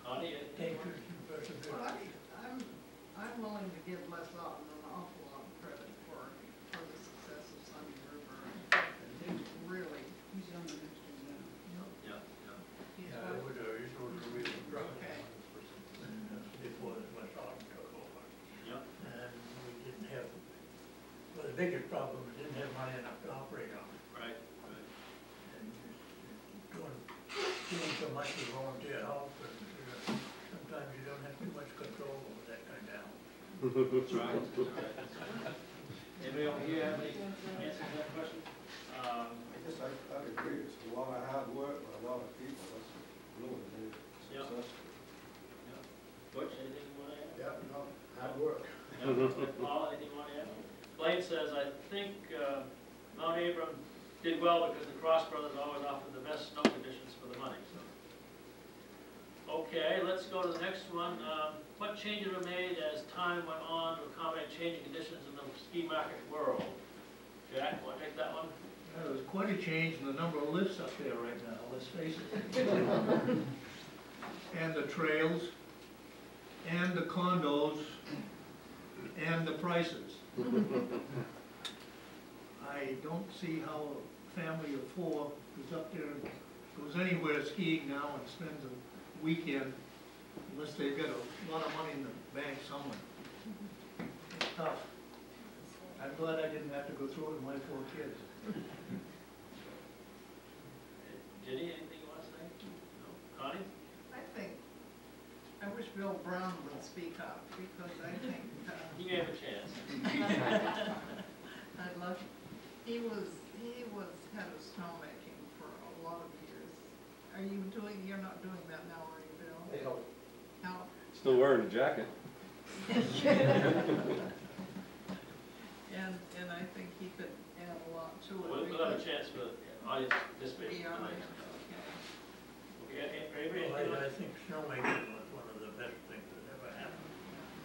Connie, Takers and perseverance. I'm willing to give Les Otten an awful lot of credit for the success of Sunday River. He's really, He's on the next one now. yeah. he's Yeah, it was a real struggle. okay. Before this West Autumn took over. Yeah. And we didn't have, well, the biggest problem, we didn't have money enough to operate on it. Right. And just doing so much with volunteer help, and sometimes you don't have too much control over that kind of help. That's right. Anybody over here have any answers to that question? I guess I'd agree, it's a lot of hard work by a lot of people, that's what really made it Yep. successful. Butch, anything you want to add? Yeah, no, hard work. Paul, anything you want to add? Blaine says, I think Mount Abram did well because the Cross Brothers always offered the best snow conditions for the money. So. Okay, let's go to the next one. What changes were made as time went on to accommodate changing conditions in the ski market world? Jack, want to take that one? Yeah, there's quite a change in the number of lifts up there right now, let's face it. And the trails, and the condos, and the prices. I don't see how a family of four goes up there and goes anywhere skiing now and spends a weekend unless they've got a lot of money in the bank somewhere. It's tough. I'm glad I didn't have to go through it with my 4 kids. Jenny, anything you want to say? No. Connie? I wish Bill Brown would speak up, because I think, You gave a chance. I'd love, he was head of snowmaking for a lot of years. You're not doing that now, are you, Bill? They help. How? Still wearing a jacket. And I think he could add a lot to it. We'll have a chance for the audience participation Yeah, tonight. okay. Okay, Avery, Well, anything I else? think snowmaking was one of the best things that ever happened.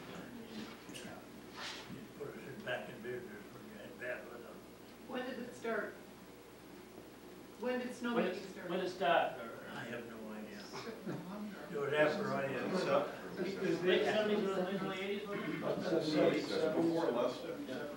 It put us back in business when you had bad weather. When did it start? When did snowmaking start? When it start? I have no idea. No wonder. It was after I had, Late 70s or early 80s, wasn't it? Before Lester.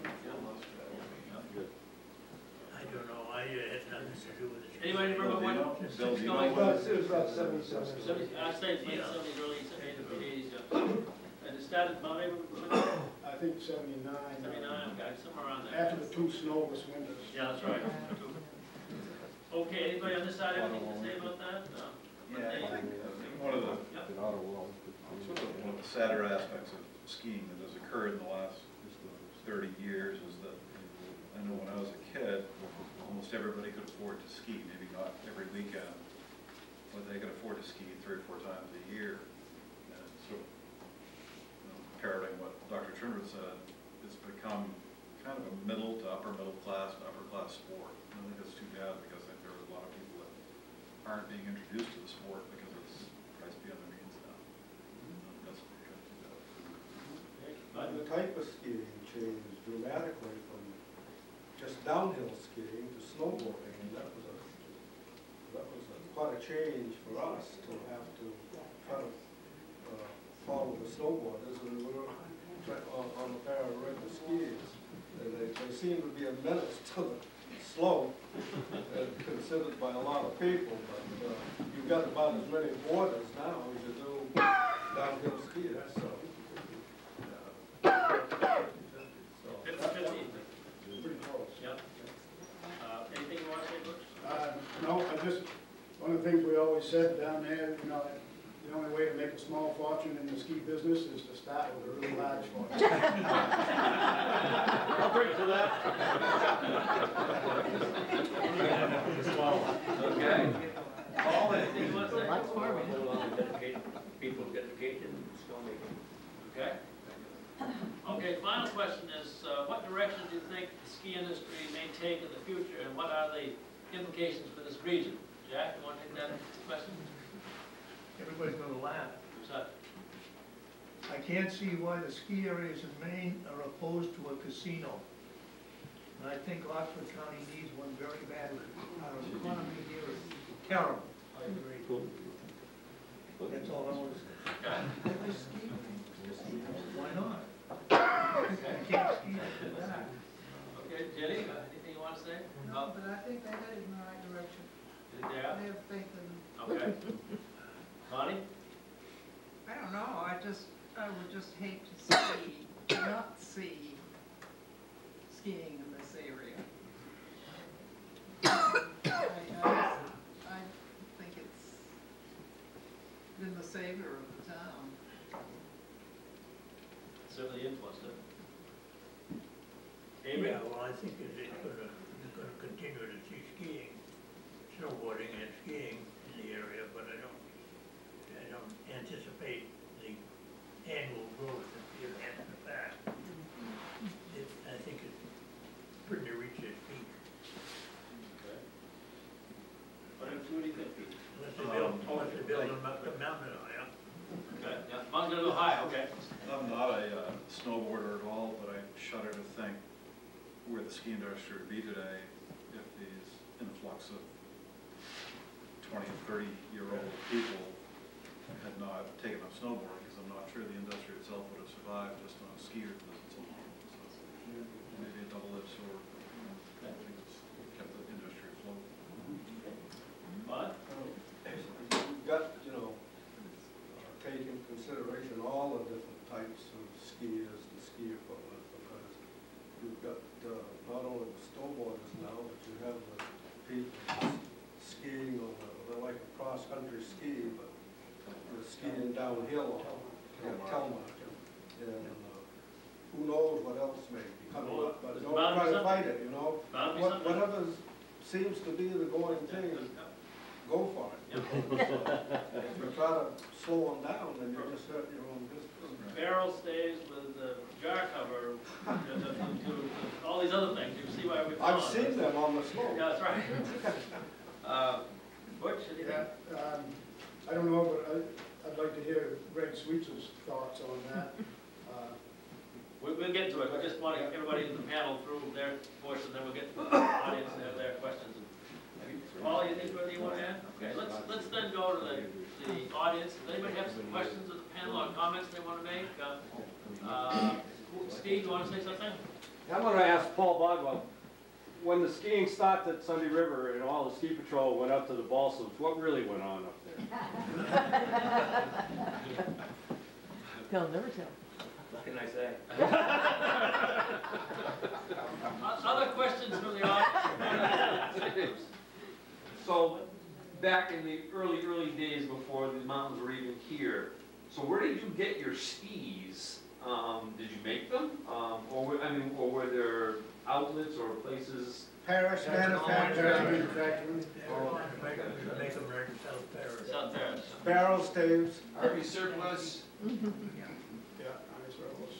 I don't know, I had nothing to do with it. Anybody remember when Bill, it's do you know going? what- It was about 77. 70s, I'd say late Yeah. 70s, early 80s, yeah. And it started, Mount Abram, I think 79. 79, okay, somewhere around there. After the 2 snowless winters. Yeah, that's right. Okay, anybody on this side have anything to say about that? Yeah, one of the, Yep. In Ottawa. one of the sadder aspects of skiing that has occurred in the last 30 years is that, I know when I was a kid, almost everybody could afford to ski, maybe not every weekend, but they could afford to ski 3 or 4 times a year. And sort of, parroting what Dr. Trimmer said, it's become kind of a middle to upper middle class to upper class sport. And I think that's too bad, because I think there are a lot of people that aren't being introduced to the sport because it's priced beyond their means now. That's kind of too bad. And the type of skiing changed dramatically from just downhill skiing to snowboarding, and that was quite a change for us to have to try to follow the snowboarders, and we were on a pair of regular skis. And they seem to be a menace to the slope, considered by a lot of people, but you've got about as many boarders now as you do downhill skiers, so. 50-50. Pretty close. Yep. Anything you want to say, Butch? No, one of the things we always said down there, the only way to make a small fortune in the ski business is to start with a really large fortune. I'll bring to that. Okay. Paul, anything you want to say? Hold on to dedication, people dedicated to snowmaking. Okay. Okay, final question is, what direction do you think the ski industry may take in the future, and what are the implications for this region? Jack, you want to take that question? Everybody's gonna laugh. Who's that? I can't see why the ski areas in Maine are opposed to a casino. And I think Oxford County needs one very badly. Our economy here is terrible. I agree. That's all I want to say. Okay. Why not? You can't ski after that. Okay, Jenny, anything you want to say? No, but I think they're headed in the right direction. Yeah, I have faith in, okay. Bonnie? I don't know, I would just hate to not see skiing in this area. I think it's been the savior of the town. Certainly influenced it. Avery? Yeah, well, I think it's gonna continue to see skiing, snowboarding and skiing in the area, but I don't anticipate the annual growth that you're having in the past. I think it's pretty to reach its peak, Okay. What do you think, Pete? unless they build them up the mountain high, yeah. Okay, yeah, mine's gonna go high, okay. I'm not a snowboarder at all, but I shudder to think where the ski industry would be today if these influx of 20 and 30-year-old people had not taken up snowboarding, because I'm not sure the industry itself would have survived just on skiers visits alone. So maybe a double-edged sword. I think it's kept the industry afloat. Bud? You've got, take into consideration all the different types of skiers and ski equipment, because you've got not only the snowboarders now, but you have the people skiing on they're like a cross-country ski, but they're skiing downhill on Telmark. And who knows what else may be coming up, but don't try to fight it, Whatever seems to be the going thing, go for it. If you try to slow them down, then you just hurt your own business. Barrel stays with the jar cover, to all these other things, you see why we've I've seen them on the slope. Yeah, that's right. Butch, anything? I don't know, but I'd like to hear Greg Sweets' thoughts on that. We'll get to it, we just want to get everybody in the panel through their portion, then we'll get to the audience and have their questions. Paul, you think whether you want to add? Okay, let's then go to the audience. Does anybody have some questions of the panel or comments they want to make? Steve, you want to say something? I want to ask Paul Bogwell, when the skiing stopped at Sunday River and all the ski patrol went up to the balsams, what really went on up there? They'll never tell. What can I say? Other questions from the audience? So, back in the early days before the mountains were even here, so where did you get your skis? Did you make them? Or were there outlets or places? Paris manufacturing. Make them right in South Paris. South Paris. Barrel staves. Army surplus? Yeah, ice rolls.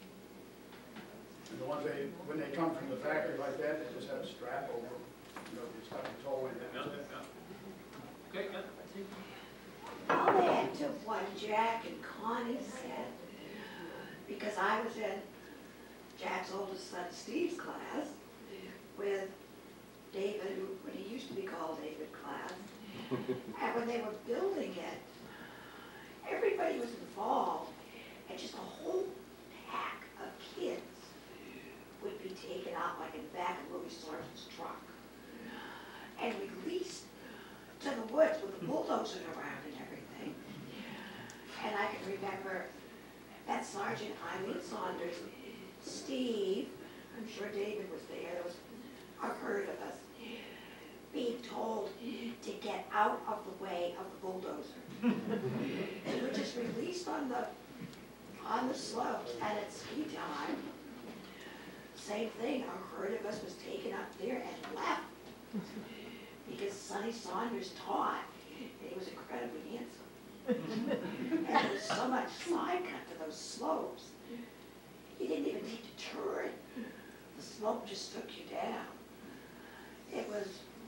And the ones when they come from the factory like that, they just have a strap over them. You stuck a toe in it. Okay, good. I'll add to what Jack and Connie said, because I was in Jack's oldest son Steve's class with David, what he used to be called David class, and when they were building it, everybody was involved, and just a whole pack of kids would be taken out like in the back of Louis Sargent's truck and released to the woods with the bulldozers around and everything. And I can remember that Sergeant Eileen Saunders, Steve, I'm sure David was there, there was a herd of us, being told to get out of the way of the bulldozer. We were just released on the slopes, and at ski time, same thing, a herd of us was taken up there and left. Because Sonny Saunders taught, and he was incredibly handsome. And there was so much side cut to those slopes. You didn't even need to turn. The slope just took you down. It was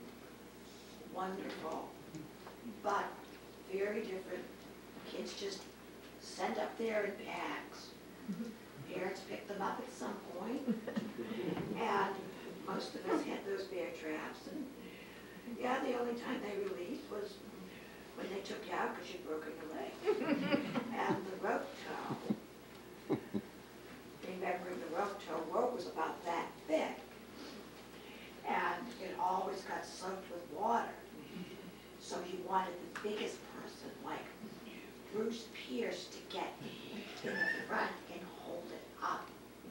wonderful, but very different. Kids just sent up there in packs. Parents picked them up at some point, and most of us had those bear traps. And yeah, the only time they released was when they took you out because you'd broken your leg. And the rope tow, remembering the rope tow rope was about that thick. And it always got soaked with water. So you wanted the biggest person, like Bruce Pierce, to get in the front and hold it up.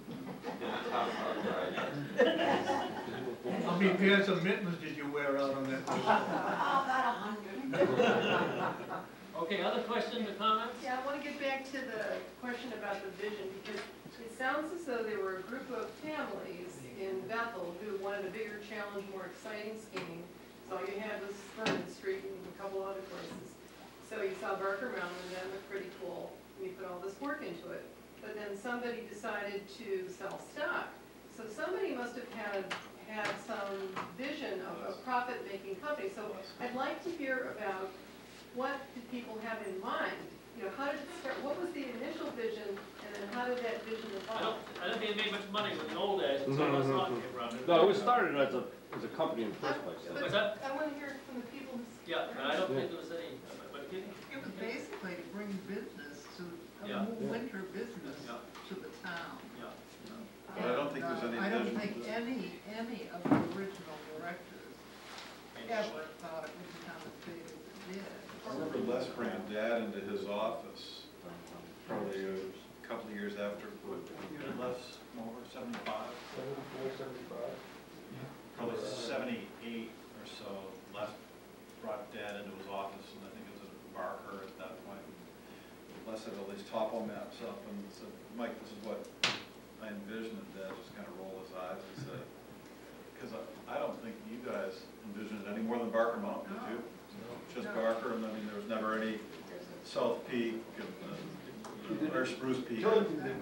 How many pairs of mittens did you wear out on that? Oh, about 100. Okay, other questions or comments? Yeah, I want to get back to the question about the vision, because it sounds as though there were a group of families in Bethel who wanted a bigger challenge, more exciting skiing. So all you had was Vernon Street and a couple other places. So you saw Barker Mountain, and that looked pretty cool, and you put all this work into it. But then somebody decided to sell stock. So somebody must have had some vision of a profit-making company. So I'd like to hear about what did people have in mind? You know, how did it start? What was the initial vision, and then how did that vision evolve? I don't think it made much money with the old days until the stock came around. No, it was started as a company in the first place. What's that? I want to hear from the people who. Yeah, and I don't think there was any, but It was basically to bring business to, Yeah. more winter business Yeah. to the town. Yeah. But I don't think there's any I don't vision. think any of the original directors ever thought it would become as big as it did. I remember Les brought Dad into his office, probably a couple of years after, Les over 75, 75. probably 78 or so. Les brought Dad into his office, and I think it was at Barker at that point. Les had all these topo maps up and said, Mike, this is what I envisioned. And Dad just kind of rolled his eyes and said, because I don't think you guys envisioned it any more than Barker Mountain, did you? Just Barker, and I mean, there was never any South Peak or Spruce Peak. No,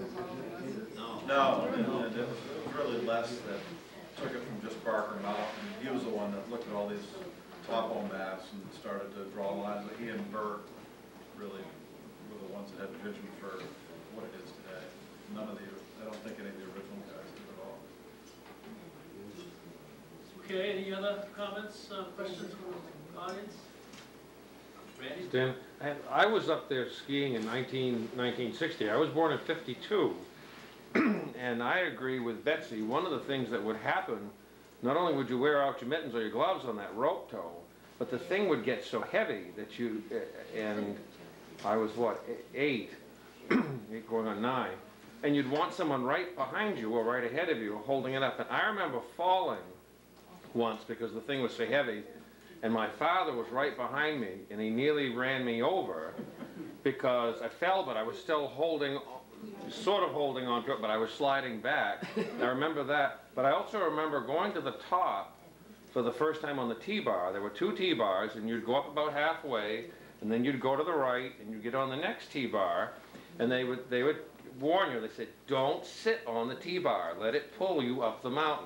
and it was really Les that took it from just Barker Mountain. He was the one that looked at all these topo maps and started to draw lines. But he and Bert really were the ones that had vision for what it is today. None of the, I don't think any of the original guys did at all. Okay, any other comments, questions from the audience? Randy? Dan, I was up there skiing in 1960. I was born in 52. And I agree with Betsy. One of the things that would happen, not only would you wear out your mittens or your gloves on that rope tow, but the thing would get so heavy that you, and I was what, 8, going on 9, and you'd want someone right behind you or right ahead of you holding it up. And I remember falling once because the thing was so heavy, and my father was right behind me, and he nearly ran me over because I fell, but I was still holding, sort of holding on to it, but I was sliding back. I remember that. But I also remember going to the top for the first time on the T-bar. There were 2 T-bars, and you'd go up about halfway, and then you'd go to the right, and you'd get on the next T-bar, and they would warn you. They said, don't sit on the T-bar. Let it pull you up the mountain.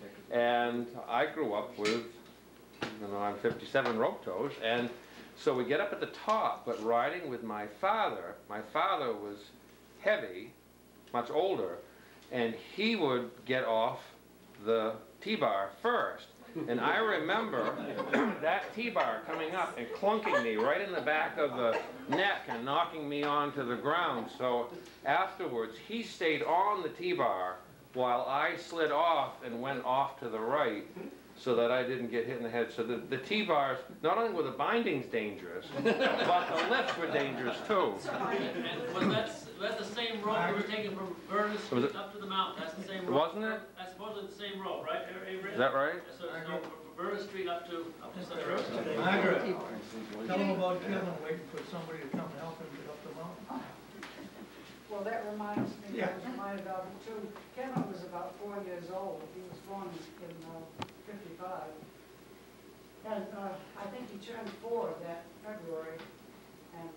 And I grew up with, you know, I'm 57 rope tows, and so we get up at the top, but riding with my father was heavy, much older, and he would get off the T-bar first. And I remember that T-bar coming up and clunking me right in the back of the neck and knocking me onto the ground. So afterwards, he stayed on the T-bar while I slid off and went off to the right so that I didn't get hit in the head. So the T-bars, not only were the bindings dangerous, but the lifts were dangerous too. And was that the same rope that was taken from Vernon Street up to the mountain? That's the same rope? Wasn't it? That's supposedly the same rope, right, Avery? Is that right? So from Vernon Street up to Sunday River. Margaret, tell them about Kevin waiting for somebody to come help him get up the mountain. Well, that reminds me, Yeah. I was reminded about it too. Kevin was about 4 years old. He was born in 55. And I think he turned 4 that February. And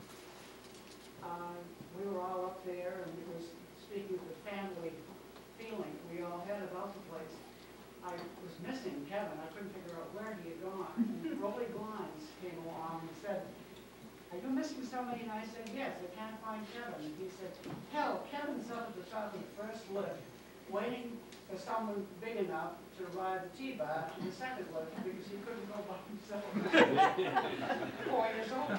we were all up there, and it was speaking of the family feeling we all had about the place. I was missing Kevin. I couldn't figure out where he had gone. And Rolly Blinds came along and said, "Are you missing somebody?" And I said, "Yes, I can't find Kevin." And he said, "Hell, Kevin's up at the top of the first lift." waiting for someone big enough to ride the T-bar to the second lift because he couldn't go by himself. 4 years old.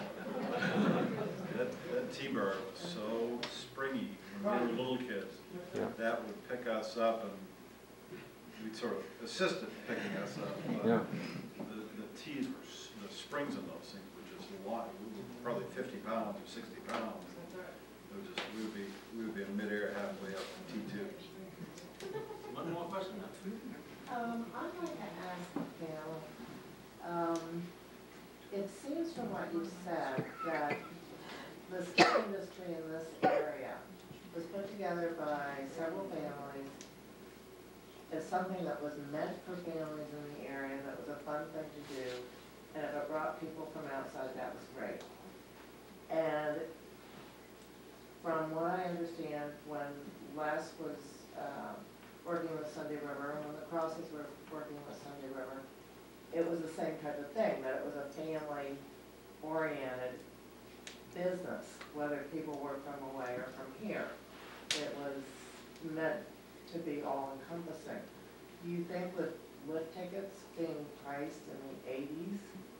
That T-bar was so springy when we were little kids. Yeah. That would pick us up and we'd sort of assist it picking us up. But Yeah. the T's were, the springs in those things were just a lot. We were probably 50 pounds or 60 pounds. It was just, we would be in midair halfway up T2. One more question? I'd like to ask Bill, it seems from what you said that the ski industry in this area was put together by several families as something that was meant for families in the area, that was a fun thing to do, and if it brought people from outside, that was great. And from what I understand, when Les was working with Sunday River, and when the Crosses were working with Sunday River, it was the same type of thing, that it was a family-oriented business, whether people were from away or from here. It was meant to be all-encompassing. Do you think with lift tickets being priced in the 80s,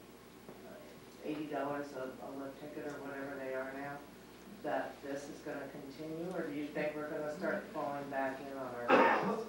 $80 a lift ticket or whatever they are now, that this is going to continue, or do you think we're going to start falling back in on our heels?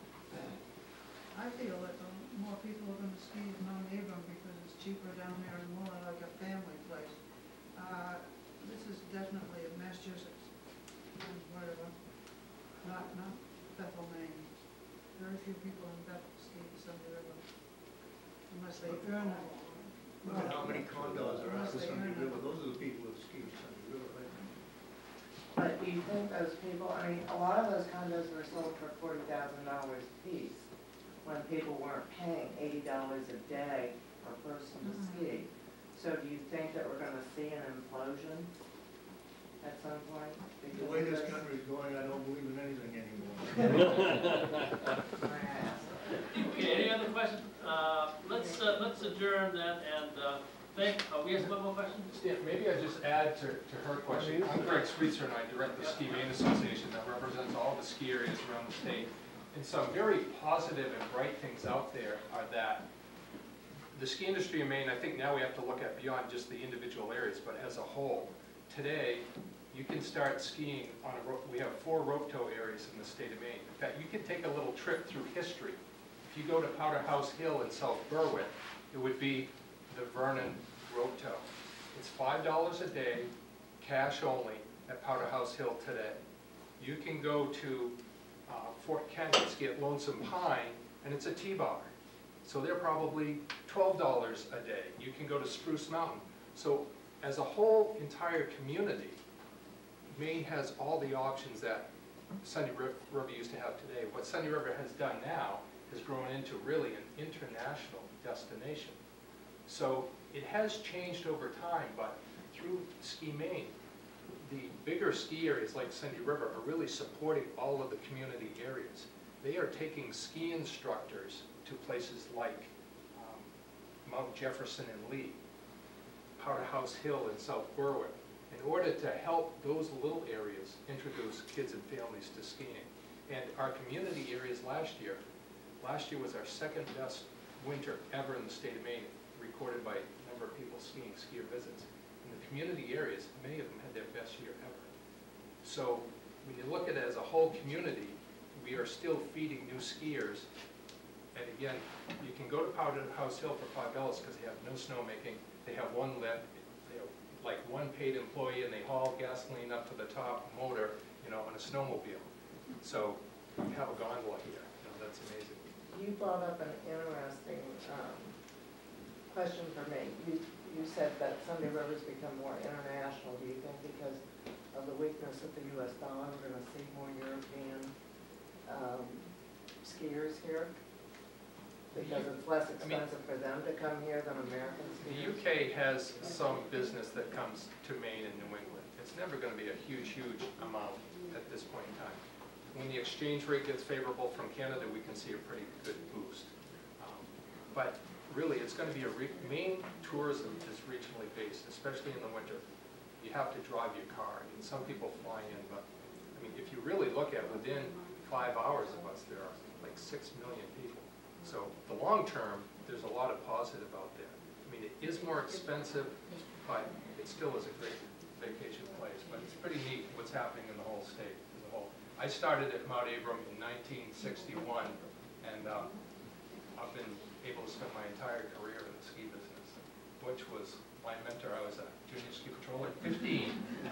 I feel that more people are going to ski in Mount Abram because it's cheaper down there and more like a family place. This is definitely in Massachusetts, and whatever, not Bethel, Maine. Very few people in Bethel ski the Sunday River, unless they earn it. Look at how many condos are out the Sunday River, those are the people that ski the Sunday River, right? But do you think those people, I mean, a lot of those condos were sold for $40,000 a piece when people weren't paying $80 a day per person to ski. So do you think that we're going to see an implosion at some point? The way this country is going, I don't believe in anything anymore. Okay, any other questions? Let's adjourn then and we have one more question? Yeah, maybe I just add to her question. I'm Greg Sweetser and I direct the Ski Maine Association that represents all the ski areas around the state. And some very positive and bright things out there are that the ski industry in Maine, I think now we have to look at beyond just the individual areas, but as a whole. Today, you can start skiing on a rope. We have 4 rope tow areas in the state of Maine. In fact, you can take a little trip through history. If you go to Powder House Hill in South Berwick, it would be the Vernon rope tow. It's $5 a day, cash only, at Powder House Hill today. You can go to Fort Kent and ski at Lonesome Pine, and it's a T-bar. So they're probably $12 a day. You can go to Spruce Mountain. So as a whole entire community, Maine has all the options that Sunday River used to have today. What Sunday River has done now has grown into really an international destination. So it has changed over time, but through Ski Maine, the bigger ski areas like Sunday River are really supporting all of the community areas. They are taking ski instructors to places like Mount Jefferson and Lee, Powder House Hill in South Berwick, in order to help those little areas introduce kids and families to skiing. And our community areas last year was our second best winter ever in the state of Maine, recorded by a number of people skiing, skier visits. In the community areas, many of them had their best year ever. So when you look at it as a whole community, we are still feeding new skiers. And again, you can go to Powder House Hill for $5 because they have no snowmaking. They have one lift, they have like one paid employee, and they haul gasoline up to the top motor, on a snowmobile. So we have a gondola here. That's amazing. You brought up an interesting question for me. You said that Sunday River's become more international. Do you think because of the weakness of the U.S. dollar, we're going to see more European skiers here? Because it's less expensive for them to come here than American skiers? The UK has some business that comes to Maine and New England. It's never going to be a huge amount at this point in time. When the exchange rate gets favorable from Canada, we can see a pretty good boost. But really, it's going to be Maine tourism is regionally based, especially in the winter. You have to drive your car. I mean, some people fly in, but I mean, if you really look at within 5 hours of us, there are like 6 million people. So the long term, there's a lot of positive out there. I mean, it is more expensive, but it still is a great vacation place. But it's pretty neat what's happening in the whole state as a whole. I started at Mount Abram in 1961, and I've been able to spend my entire career in the ski business, which was my mentor. I was a junior ski patroller at 15.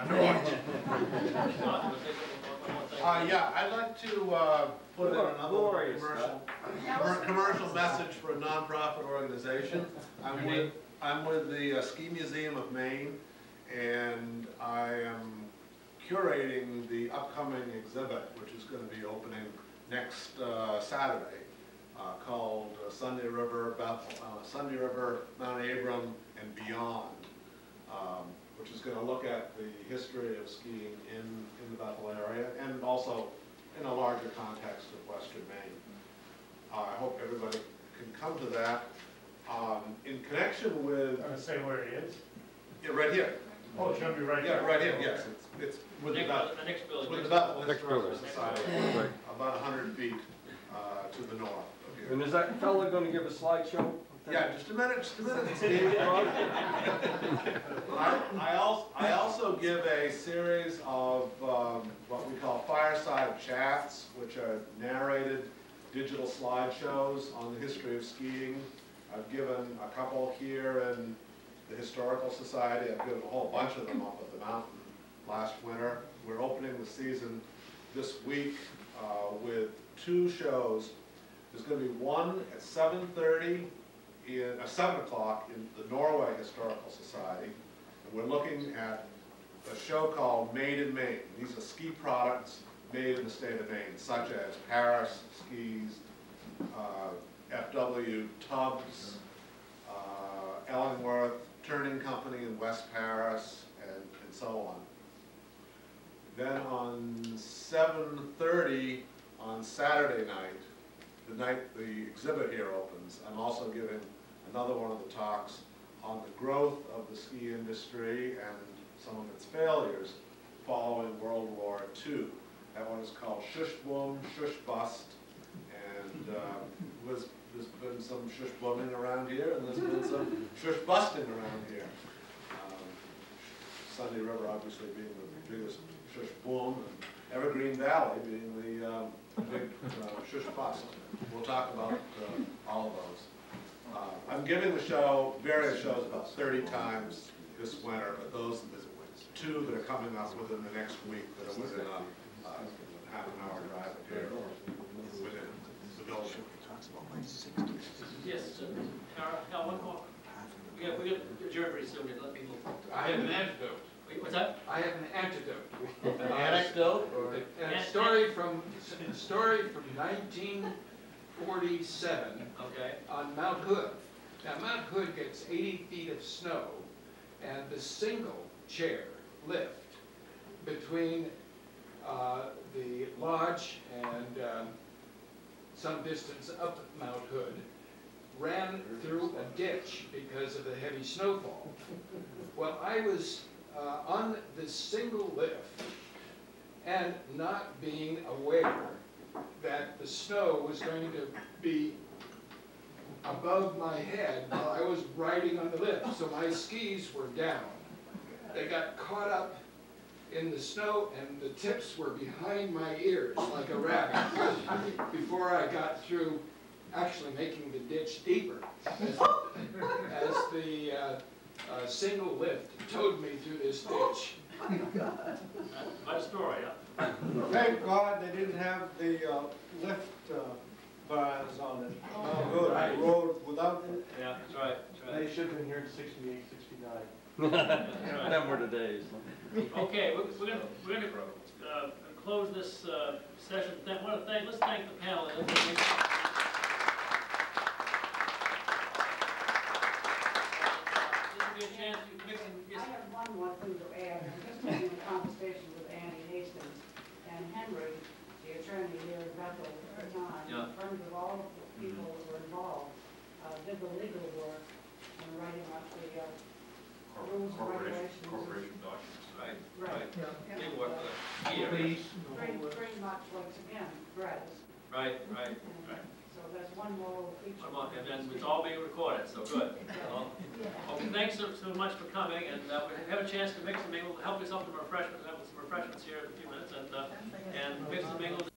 Yeah, I'd like to put in another commercial message for a nonprofit organization. I'm with the Ski Museum of Maine, and I am curating the upcoming exhibit, which is going to be opening next Saturday, called Sunday River, Sunday River, Mount Abram, and Beyond, which is going to look at the history of skiing in the Bethel area, and also in a larger context of Western Maine. I hope everybody can come to that. In connection with... I'm going to say where it is. Yeah, right here. Oh, it's going to be right here? here? Yeah, right here, yes. It's with the next building. With the Bethel Historical Society, about 100 feet to the north of here. And is that fella going to give a slideshow? Yeah, just a minute, Steve. I also give a series of what we call fireside chats, which are narrated digital slideshows on the history of skiing. I've given a couple here in the Historical Society. I've given a whole bunch of them up at the mountain last winter. We're opening the season this week with 2 shows. There's going to be one at 7:30 7 o'clock in the Norway Historical Society. And we're looking at a show called Made in Maine. These are ski products made in the state of Maine, such as Paris skis, FW tubs, Ellingworth Turning Company in West Paris, and so on. Then on 7:30 on Saturday night, the night the exhibit here opens, I'm also giving another one of the talks on the growth of the ski industry and some of its failures following World War II. That one is called Shush Boom, Shush Bust, and there's been some shush booming around here, and there's been some shush busting around here. Sunday River obviously being the biggest shush boom, and Evergreen Valley being the big shush bust. We'll talk about all of those. I'm giving the show, various shows, about 30 times this winter, but those are the 2 that are coming up within the next week that are within a half an hour drive up here, within the building. Yes, Hal, one more. We got adjourned pretty soon, and let people. I have an antidote. Wait, what's that? I have an antidote. An anecdote? And a story from 1947. Okay. On Mount Hood. Now, Mount Hood gets 80 feet of snow, and the single chair lift between the lodge and some distance up Mount Hood ran through a ditch because of the heavy snowfall. Well, I was on this single lift and not being aware that the snow was going to be above my head while I was riding on the lift, so my skis were down. They got caught up in the snow, and the tips were behind my ears like a rabbit before I got through actually making the ditch deeper as the single lift towed me through this ditch. My story, yeah. Thank God they didn't have the lift bars on it. Oh, good. Right. The road without it. Yeah, that's right. That's right. They should have been here in 68, 69. Them were the days. Okay, we're gonna close this session. Let's thank the panel. I have one more thing to add. I'm just having a conversation with Annie Hastings and Henry, the attorney here in Bethel at the time, in terms of all the people that were involved, did the legal work in writing up the rules and regulations. corporation documents. Right, Right. right. Big work with the ski area. Police, Pretty much like, again, grass. Right, right, right. So that's one more little feature. One more, and then it's all being recorded, so good. Well, okay, thanks so much for coming, and we have a chance to mix and mingle, help us up with some refreshments, have some refreshments here in a few minutes, and mix and mingle.